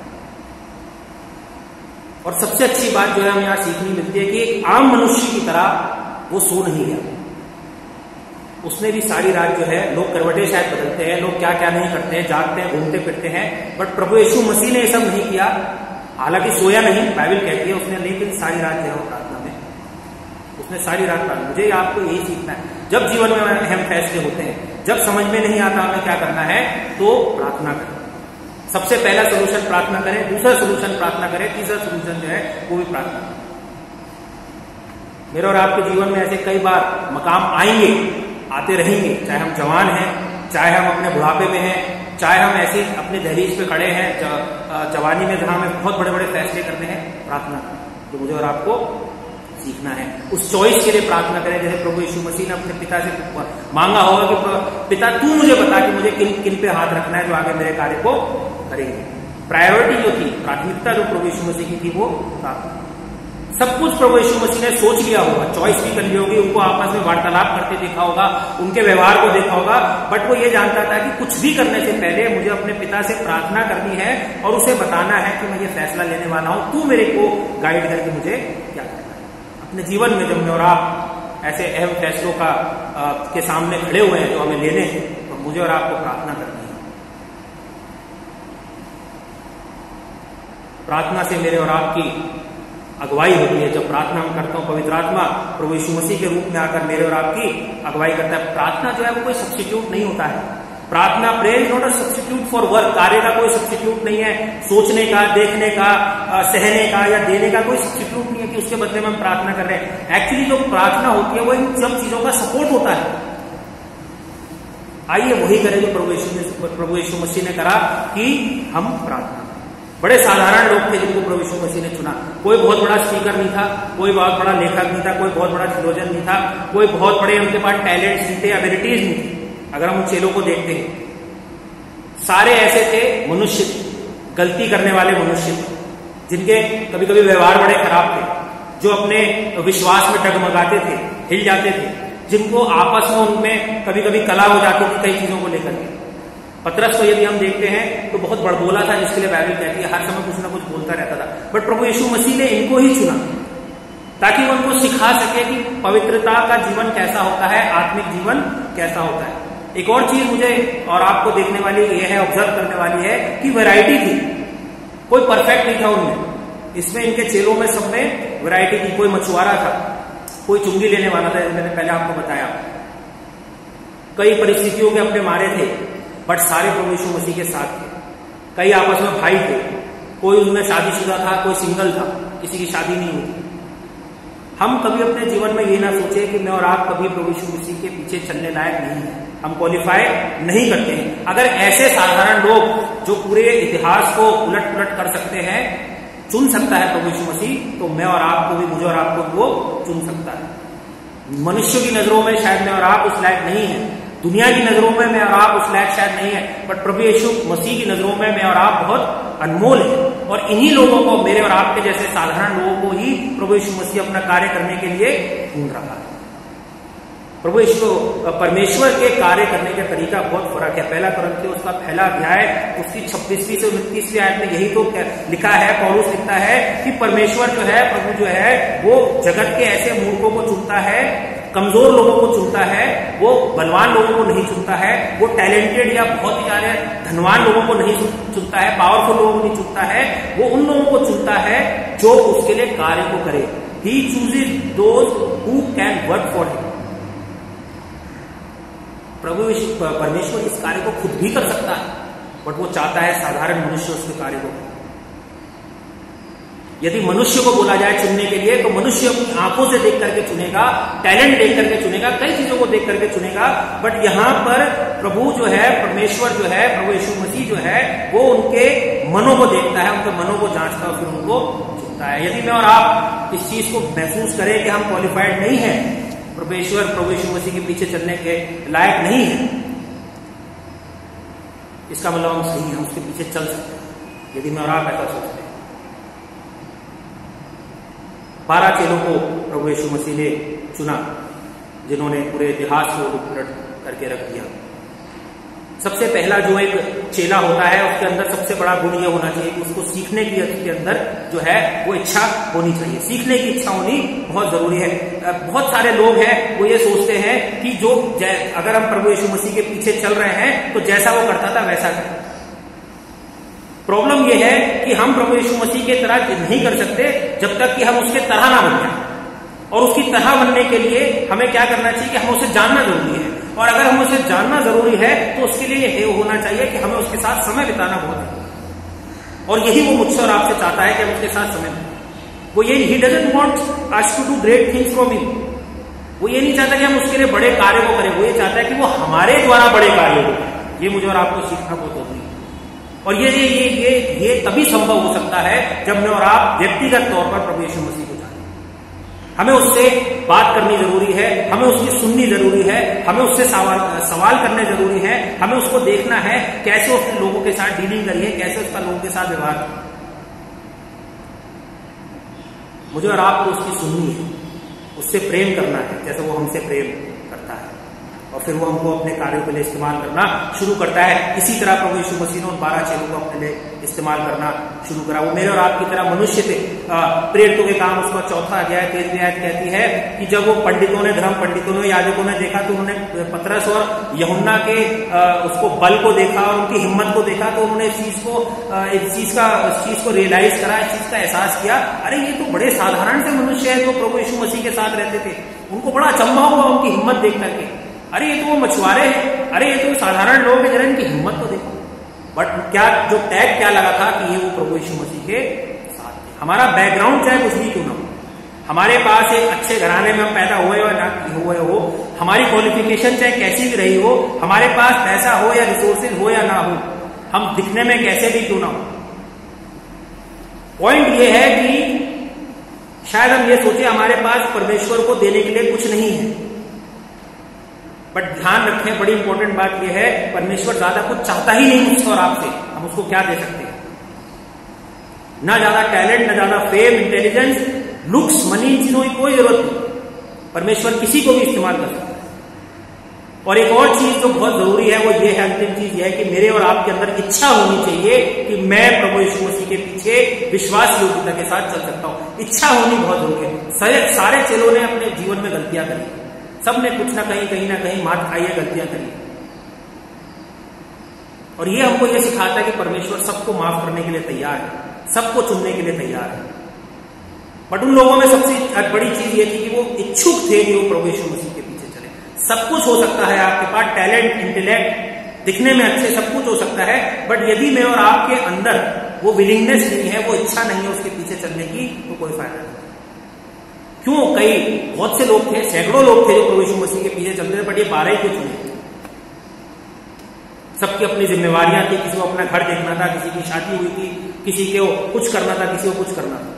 और सबसे अच्छी बात जो है हमें यहां सीखनी मिलती है कि एक आम मनुष्य की तरह वो सो नहीं गया। उसने भी सारी रात जो है, लोग करवटें शायद बदलते हैं, लोग क्या क्या नहीं करते हैं, जागते हैं, घूमते फिरते हैं, बट प्रभु यीशु मसीह ने ये सब नहीं किया। हालांकि सोया नहीं, बाइबल कहती है उसने, लेकिन सारी रात जो है वो प्रार्थना में, उसने सारी रात प्रार्थना। मुझे आपको यही सीखना है, जब जीवन में अहम फैसले होते हैं, जब समझ में नहीं आता हमें क्या करना है, तो प्रार्थना करें। सबसे पहला सोल्यूशन प्रार्थना करें, दूसरा सोल्यूशन प्रार्थना करें, तीसरा सोल्यूशन जो है वो भी प्रार्थना करें। मेरे और आपके जीवन में ऐसे कई बार मकाम आएंगे, आते रहेंगे, चाहे हम जवान हैं, चाहे हम अपने बुढ़ापे में हैं, चाहे हम ऐसे अपने दहलीज पे खड़े हैं जवानी में, जहां हमें बहुत बड़े बड़े फैसले करने हैं। प्रार्थना तो मुझे और आपको सीखना है, उस चॉइस के लिए प्रार्थना करें, जैसे प्रभु यीशु मसीह ने अपने पिता से मांगा होगा कि पिता तू मुझे बता कि मुझे किन किन पे हाथ रखना है जो आगे मेरे कार्य को करेंगे। प्रायोरिटी जो थी, प्राथमिकता जो प्रभु यीशु मसीह की थी वो प्रार्थना। सब कुछ प्रभु यीशु मसीह ने सोच लिया होगा, चॉइस भी कर ली होगी, उनको आपस में वार्तालाप करते देखा होगा, उनके व्यवहार को देखा होगा, बट वो ये जानता था कि कुछ भी करने से पहले मुझे अपने पिता से प्रार्थना करनी है और उसे बताना है कि मैं ये फैसला लेने वाला हूं, तू मेरे को गाइड करके मुझे क्या करना है। अपने जीवन में जब मैं और आप ऐसे अहम फैसलों के सामने खड़े हुए हैं जो हमें लेने हैं, तो मुझे और आपको प्रार्थना करनी है। प्रार्थना से मेरे और आपकी अगुवाई होती है। जब प्रार्थना हम करता हूँ, पवित्र आत्मा प्रभु यीशु मसीह के रूप में आकर मेरे और आपकी अगुवाई करता है। प्रार्थना जो है वो कोई सब्स्टिट्यूट नहीं होता है। प्रार्थना, prayer is not a substitute for work. कार्य का कोई सब्स्टिट्यूट नहीं है, सोचने का, देखने का, सहने का या देने का कोई सब्स्टिट्यूट नहीं है कि उसके बदले में हम प्रार्थना कर रहे हैं। एक्चुअली जो प्रार्थना होती है वो इन सब चीजों का सपोर्ट होता है। आइए वही करें जो प्रभु यीशु मसीह ने करा कि हम प्रार्थना। बड़े साधारण लोग थे जिनको प्रभु यीशु मसीह ने चुना। कोई बहुत बड़ा स्पीकर नहीं था, कोई बहुत बड़ा लेखक नहीं था, कोई बहुत बड़ा थियोलॉजियन नहीं था, कोई बहुत बड़े उनके पास टैलेंट्स नहीं थे, एबिलिटीज नहीं थी। अगर हम उन चेलों को देखते हैं, सारे ऐसे थे मनुष्य, गलती करने वाले मनुष्य, जिनके कभी कभी व्यवहार बड़े खराब थे, जो अपने विश्वास में डगमगाते थे, हिल जाते थे, जिनको आपस में उनमें कभी कभी कला हो जाती थी कई चीजों को लेकर के। पतरस को यदि हम देखते हैं तो बहुत बड़बोला था, जिसके लिए बाइबल कहती है हर समय कुछ ना कुछ बोलता रहता था। बट प्रभु यीशु मसीह ने इनको ही चुना ताकि वो उनको सिखा सके कि पवित्रता का जीवन कैसा होता है, आत्मिक जीवन कैसा होता है। एक और चीज मुझे और आपको देखने वाली यह है, ऑब्जर्व करने वाली है कि वैरायटी थी। कोई परफेक्ट नहीं था उनमें। इसमें इनके चेलों में सब में वैरायटी थी। कोई मछुआरा था, कोई चुंगी लेने वाला था, मैंने पहले आपको बताया। कई परिस्थितियों के अपने मारे थे, बट सारे प्रभु यीशु मसीह के साथ थे। कई आपस में भाई थे, कोई उनमें शादीशुदा था, कोई सिंगल था, किसी की शादी नहीं हुई। हम कभी अपने जीवन में ये ना सोचे कि मैं और आप कभी प्रभु यीशु मसीह के पीछे चलने लायक नहीं है, हम क्वालिफाई नहीं करते हैं। अगर ऐसे साधारण लोग जो पूरे इतिहास को उलट पुलट कर सकते हैं, चुन सकता है प्रभु यीशु मसीह, तो मैं और आपको भी, मुझे और आपको वो चुन सकता है। मनुष्य की नजरों में शायद मैं और आप उस लायक नहीं है, दुनिया की नजरों में मैं और आप उस लायक शायद नहीं है, बट प्रभु यीशु मसीह की नजरों में मैं और आप बहुत अनमोल है। और इन्हीं लोगों को, मेरे और आपके जैसे साधारण लोगों को ही प्रभु यीशु मसीह अपना कार्य करने के लिए ढूंढ रहा है। प्रभु यीशु, परमेश्वर के कार्य करने का तरीका बहुत फर्क है। पहला कुरिन्थियों उसका पहला अध्याय उसकी 26वीं से 29वीं आयत में यही तो लिखा है। पौलुस लिखता है कि परमेश्वर जो है, प्रभु जो है, वो जगत के ऐसे मूर्खों को चुनता है, कमजोर लोगों को चुनता है, वो बलवान लोगों को नहीं चुनता है, वो टैलेंटेड या बहुत ही ज्यादा धनवान लोगों को नहीं चुनता है, पावरफुल लोगों को नहीं चुनता है, वो उन लोगों को चुनता है जो उसके लिए कार्य को करे। He chooses those who can work for him. परमेश्वर इस कार्य को खुद भी कर सकता है, बट वो चाहता है साधारण मनुष्य उसके कार्य को। यदि मनुष्य को बोला जाए चुनने के लिए, तो मनुष्य अपनी आंखों से देख करके चुनेगा, टैलेंट देख करके चुनेगा, कई चीजों को देख करके चुनेगा। बट यहां पर प्रभु जो है, परमेश्वर जो है, प्रभु यीशु मसीह जो है, वो उनके मनों को देखता है, उनके मनों को जांचता है, फिर उनको चुनता है। यदि मैं और आप इस चीज को महसूस करें कि हम क्वालिफाइड नहीं है, परमेश्वर प्रभु यीशु मसीह के पीछे चलने के लायक नहीं है, इसका मतलब हम सही है, हम उसके पीछे चल सकते हैं। यदि मैं और आप ऐसा सोचते हैं। 12 चेलों को प्रभु यीशु मसीह ने चुना, जिन्होंने पूरे इतिहास को उलट करके रख दिया। सबसे पहला जो एक चेला होता है, उसके अंदर सबसे बड़ा गुण यह होना चाहिए कि उसको सीखने की, उसके अंदर जो है वो इच्छा होनी चाहिए। सीखने की इच्छा होनी बहुत जरूरी है। बहुत सारे लोग हैं वो ये सोचते हैं कि जो अगर हम प्रभु यीशु मसीह के पीछे चल रहे हैं तो जैसा वो करता था वैसा करें। प्रॉब्लम यह है कि हम प्रभु यीशु मसीह के तरह नहीं कर सकते जब तक कि हम उसके तरह ना बन जाए। और उसकी तरह बनने के लिए हमें क्या करना चाहिए कि हमें उसे जानना जरूरी है। और अगर हमें उसे जानना जरूरी है तो उसके लिए यह होना चाहिए कि हमें उसके साथ समय बिताना बहुत है। और यही वो मुझसे और आपसे चाहता है कि हम उसके साथ समय बिताएं। वो ये, he doesn't want us to do great things from him. वो ये नहीं चाहता कि हम उसके लिए बड़े कार्य को करें, वो ये चाहता है कि वो हमारे द्वारा बड़े कार्य को करें। ये मुझे और आपको सीखना बहुत जरूरी है। और ये तभी संभव हो सकता है जब मैं और आप व्यक्तिगत तौर पर प्रभु यीशु मसीह को जानें। हमें उससे बात करनी जरूरी है, हमें उसकी सुननी जरूरी है, हमें उससे सवाल करने जरूरी है, हमें उसको देखना है कैसे उसने लोगों के साथ डीलिंग करी है, कैसे उसका लोगों के साथ व्यवहार किया। मुझे और आपको उसकी सुननी है, उससे प्रेम करना है जैसे वो हमसे प्रेम करता है। और फिर वो हमको अपने कार्यों के लिए इस्तेमाल करना शुरू करता है। इसी तरह प्रभु यीशु मसीह ने उन 12 चेलों को अपने लिए इस्तेमाल करना शुरू करा। वो मेरे और आपकी तरह मनुष्य थे। प्रेरितों के काम उसका 4 अध्याय 13वीं आयत कहती है कि जब वो पंडितों ने, धर्म पंडितों ने, याजकों ने देखा तो उन्होंने पतरस और यूहन्ना के उसको बल को देखा और उनकी हिम्मत को देखा, तो उन्होंने इस चीज को रियलाइज करा, इस चीज का एहसास किया, अरे ये तो बड़े साधारण से मनुष्य है जो प्रभु यीशु मसीह के साथ रहते थे। उनको बड़ा अचंभा हुआ उनकी हिम्मत देख करके, अरे ये तो वो मछुआरे हैं, अरे ये तो साधारण लोग हैं, जरा इनकी हिम्मत तो देखो। बट क्या जो टैग क्या लगा था कि ये वो प्रभु यीशु मसीह के साथ थे। हमारा बैकग्राउंड चाहे कुछ भी क्यों ना हो, हमारे पास एक अच्छे घराने में हम पैदा हुए हो ना हुए हो, हमारी क्वालिफिकेशन चाहे कैसी भी रही हो, हमारे पास पैसा हो या रिसोर्सेज हो या ना हो, हम दिखने में कैसे भी क्यों ना हो, पॉइंट ये है कि शायद हम ये सोचे हमारे पास परमेश्वर को देने के लिए कुछ नहीं है। बट ध्यान रखें, बड़ी इंपॉर्टेंट बात यह है, परमेश्वर ज्यादा कुछ चाहता ही नहीं मुझसे और आपसे। हम उसको क्या दे सकते हैं? ना ज्यादा टैलेंट, ना ज्यादा फेम, इंटेलिजेंस, लुक्स, मनी, इन चीजों की कोई जरूरत नहीं। परमेश्वर किसी को भी इस्तेमाल कर सकता है। और एक और चीज जो बहुत जरूरी है वो ये है, अंतिम चीज ये है कि मेरे और आपके अंदर इच्छा होनी चाहिए कि मैं प्रभु यीशु मसीह के पीछे विश्वास योग्यता के साथ चल सकता हूं। इच्छा होनी बहुत जरूरी है। सारे चेलों ने अपने जीवन में गलतियां करी, सबने कुछ ना कहीं ना कहीं मात खाई है, गलतियां करी। और ये हमको ये सिखाता है कि परमेश्वर सबको माफ करने के लिए तैयार है, सबको चुनने के लिए तैयार है। बट उन लोगों में सबसे बड़ी चीज ये थी कि वो इच्छुक थे कि वो प्रभु यीशु मसीह के पीछे चले। सब कुछ हो सकता है आपके पास, टैलेंट, इंटेलेक्ट, दिखने में अच्छे, सब कुछ हो सकता है, बट यदि मैं और आपके अंदर वो विलिंगनेस नहीं है, वो इच्छा नहीं है उसके पीछे चलने की, तो कोई फायदा नहीं। क्यों? बहुत से लोग थे, सैकड़ों लोग थे जो प्रभु यीशु मसीह के पीछे चलते थे, बट ये 12 ही क्यों चुने? सबकी अपनी जिम्मेवारियां थी, किसी को अपना घर देखना था, किसी की शादी हुई थी, किसी को कुछ करना था, किसी को कुछ करना था।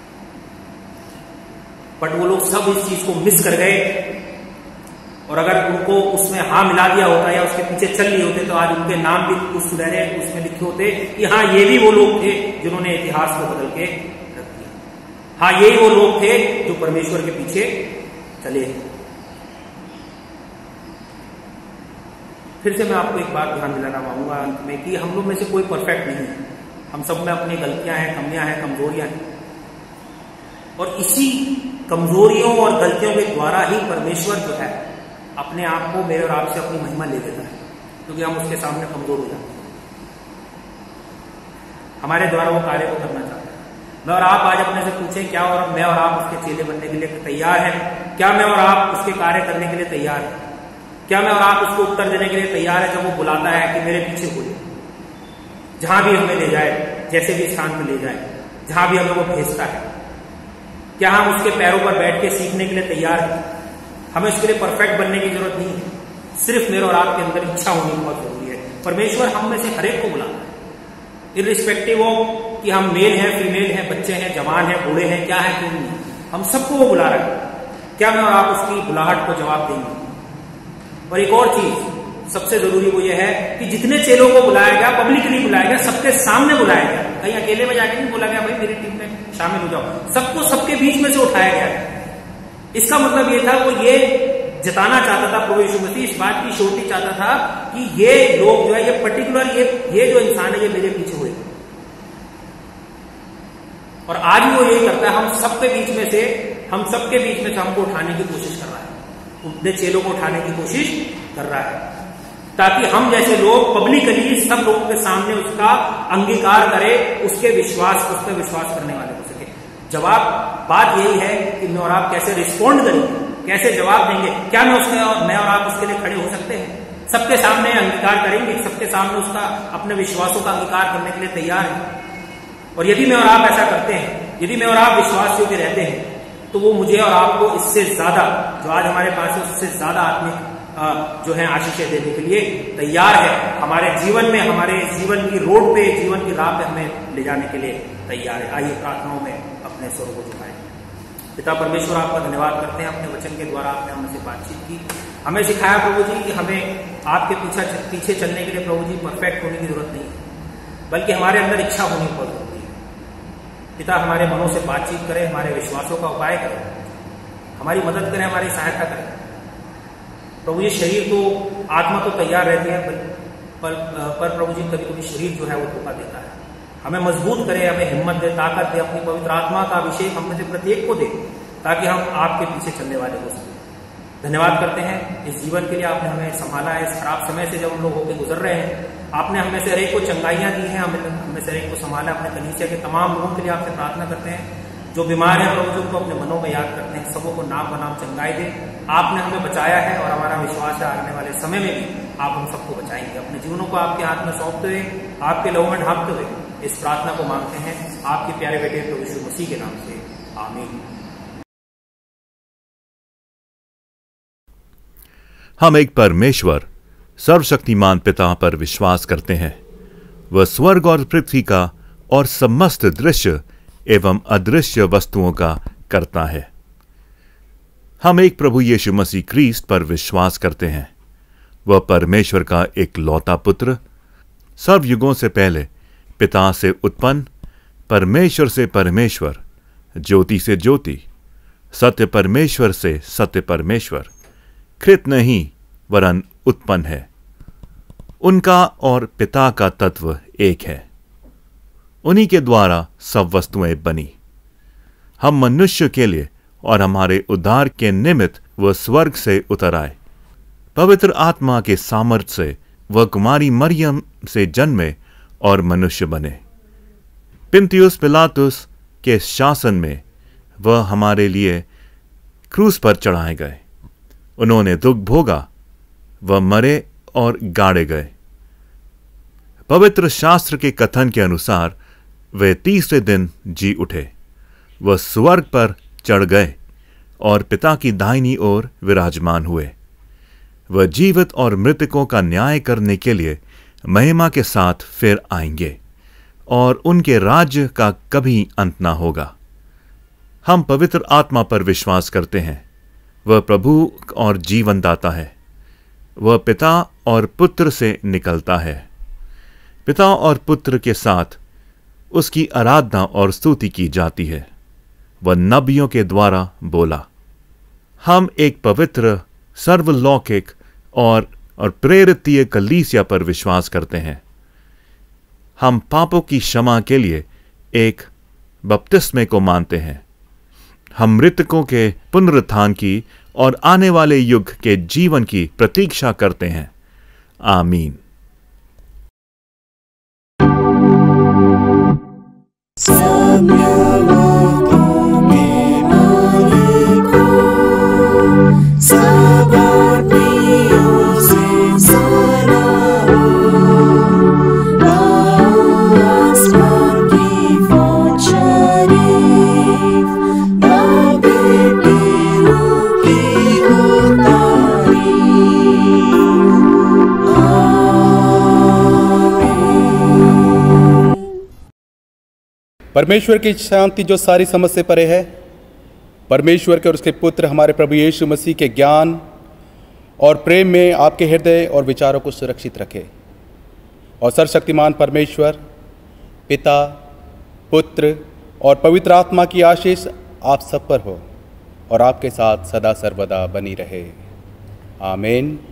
बट वो लोग सब इस चीज को मिस कर गए, और अगर उनको उसमें हाँ मिला दिया होता या उसके पीछे चल लिए होते तो आज उनके नाम भी उस सुनहरे उसमें लिखे होते कि हाँ ये भी वो लोग थे जिन्होंने इतिहास को बदल के रख दिया। हाँ यही वो लोग थे जो परमेश्वर के पीछे चले। फिर से मैं आपको एक बात ध्यान दिलाना चाहूंगा अंत में कि हम लोग में से कोई परफेक्ट नहीं है। हम सब में अपनी गलतियां हैं, कमियां हैं, कमजोरियां हैं, और इसी कमजोरियों और गलतियों के द्वारा ही परमेश्वर जो है अपने आप को मेरे और आपसे अपनी महिमा ले लेता है, क्योंकि हम उसके सामने कमजोर हो जाते हैं। हमारे द्वारा वो कार्य को करना चाहता है। मैं और आप आज अपने से पूछें, क्या और मैं और आप उसके चेले बनने के लिए तैयार हैं? क्या मैं और आप उसके कार्य करने के लिए तैयार हैं? क्या मैं और आप उसको उत्तर देने के लिए तैयार है जब वो बुलाता है कि मेरे पीछे हो, जहां भी हमें ले जाए, जैसे भी स्थान पर ले जाए, जहां भी हमें वो भेजता है? क्या हम उसके पैरों पर बैठ के सीखने के लिए तैयार हैं? हमें उसके लिए परफेक्ट बनने की जरूरत नहीं है, सिर्फ मेरे और आपके अंदर इच्छा होनी बहुत जरूरी है। परमेश्वर हम में से हर एक को बुलाता है, इर्रिस्पेक्टिव ऑफ कि हम मेल हैं, फीमेल हैं, बच्चे हैं, जवान हैं, बूढ़े हैं, क्या है क्यों नहीं, हम सबको वो बुला रहा है। क्या मैं और आप उसकी बुलाहट को जवाब देंगे? और एक और चीज सबसे जरूरी वो ये है कि जितने चेलों को बुलाया गया, पब्लिकली बुलाया गया, सबके सामने बुलाया गया, कहीं अकेले में जाके नहीं बोला गया भाई मेरी टीम में शामिल हो जाओ। सबको सबके बीच में से उठाया गया। इसका मतलब ये था, वो ये जताना चाहता था, प्रभु यीशु मसीह इस बात की श्योरिटी चाहता था कि ये लोग जो है, ये पर्टिकुलर ये जो इंसान है, ये मेरे पीछे हुए। और आज भी वो यही करता है, हम सबके बीच में से हमको उठाने की कोशिश कर रहा है, अपने चेलों को उठाने की कोशिश कर रहा है, ताकि हम जैसे लोग पब्लिकली सब लोगों के सामने उसका अंगीकार करें, उस पर विश्वास करने वाले हो सके। बात यही है कि मैं और आप कैसे रिस्पॉन्ड करेंगे, कैसे जवाब देंगे। क्या मैं और आप उसके लिए खड़े हो सकते हैं? सबके सामने अंगीकार करेंगे, सबके सामने उसका अपने विश्वासों का अंगीकार करने के लिए तैयार है? और यदि मैं और आप ऐसा करते हैं, यदि मैं और आप विश्वास योग्य रहते हैं, तो वो मुझे और आपको इससे ज्यादा, जो आज हमारे पास है, उससे ज्यादा आत्मिक जो है आशीषें देने के लिए तैयार है। हमारे जीवन में, हमारे जीवन की रोड पे, जीवन की राह पे हमें ले जाने के लिए तैयार है। आइए प्रार्थनाओं में अपने स्वरों को झुकाएं। पिता परमेश्वर, आपका धन्यवाद करते हैं, अपने वचन के द्वारा आपने हमसे बातचीत की, हमें सिखाया प्रभु जी कि हमें आपके पीछे चलने के लिए प्रभु जी परफेक्ट होने की जरूरत नहीं है, बल्कि हमारे अंदर इच्छा होनी बहुत जरूरी है। पिता हमारे मनों से बातचीत करें, हमारे विश्वासों का उपाय करें, हमारी मदद करें, हमारी सहायता करें। प्रभु जी शरीर तो, आत्मा तो तैयार रहती है, पर प्रभु जी कभी कभी शरीर जो है वो धोखा देता है। हमें मजबूत करे, हमें हिम्मत दे, ताकत दे, अपनी पवित्र आत्मा का अभिषेक हम में से प्रत्येक को दे, ताकि हम आपके पीछे चलने वाले हो सकें। धन्यवाद करते हैं इस जीवन के लिए, आपने हमें संभाला है। इस खराब समय से जब हम लोग होकर गुजर रहे हैं, आपने हमें से हरेक को चंगाइयां दी हैं, हमें से हरेक को संभाला। अपने कलीसिया के तमाम लोगों के लिए आपसे प्रार्थना करते हैं, जो बीमार हैं प्रभु जी उनको अपने मनों में याद करते हैं, सबों को नाम बनाम चंगाई दे। आपने हमें बचाया है और हमारा विश्वास है आने वाले समय में भी आप हम सबको बचाएंगे। अपने जीवनों को आपके हाथ में सौंपते हुए, आपके लहू में ढांपते हुए इस प्रार्थना को मांगते हैं आपके प्यारे बेटे प्रभु यीशु मसीह के नाम से, आमीन। हम एक परमेश्वर सर्वशक्तिमान पिता पर विश्वास करते हैं। वह स्वर्ग और पृथ्वी का और समस्त दृश्य एवं अदृश्य वस्तुओं का करता है। हम एक प्रभु यीशु मसीह क्रिस्ट पर विश्वास करते हैं। वह परमेश्वर का एक लौता पुत्र, सर्वयुगों से पहले पिता से उत्पन्न, परमेश्वर से परमेश्वर, ज्योति से ज्योति, सत्य परमेश्वर से सत्य परमेश्वर, कृत नहीं वरन उत्पन्न है। उनका और पिता का तत्व एक है। उन्हीं के द्वारा सब वस्तुएं बनी। हम मनुष्य के लिए और हमारे उद्धार के निमित्त वह स्वर्ग से उतर आए। पवित्र आत्मा के सामर्थ्य से वह कुमारी मरियम से जन्मे और मनुष्य बने। पिन्तियुस पिलातुस के शासन में वह हमारे लिए क्रूस पर चढ़ाए गए। उन्होंने दुख भोगा, वह मरे और गाड़े गए। पवित्र शास्त्र के कथन के अनुसार वे तीसरे दिन जी उठे। वह स्वर्ग पर चढ़ गए और पिता की दाहिनी ओर विराजमान हुए। वह जीवित और मृतकों का न्याय करने के लिए महिमा के साथ फिर आएंगे और उनके राज्य का कभी अंत न होगा। हम पवित्र आत्मा पर विश्वास करते हैं। वह प्रभु और जीवनदाता है। वह पिता और पुत्र से निकलता है। पिता और पुत्र के साथ उसकी आराधना और स्तुति की जाती है। वह नबियों के द्वारा बोला। हम एक पवित्र, सर्वलौकिक और प्रेरितीय कलीसिया पर विश्वास करते हैं। हम पापों की क्षमा के लिए एक बपतिस्मे को मानते हैं। हम मृतकों के पुनरुत्थान की और आने वाले युग के जीवन की प्रतीक्षा करते हैं। आमीन। परमेश्वर की शांति जो सारी समझ से परे है, परमेश्वर के और उसके पुत्र हमारे प्रभु यीशु मसीह के ज्ञान और प्रेम में आपके हृदय और विचारों को सुरक्षित रखे। और सर्वशक्तिमान परमेश्वर, पिता, पुत्र और पवित्र आत्मा की आशीष आप सब पर हो और आपके साथ सदा सर्वदा बनी रहे। आमीन।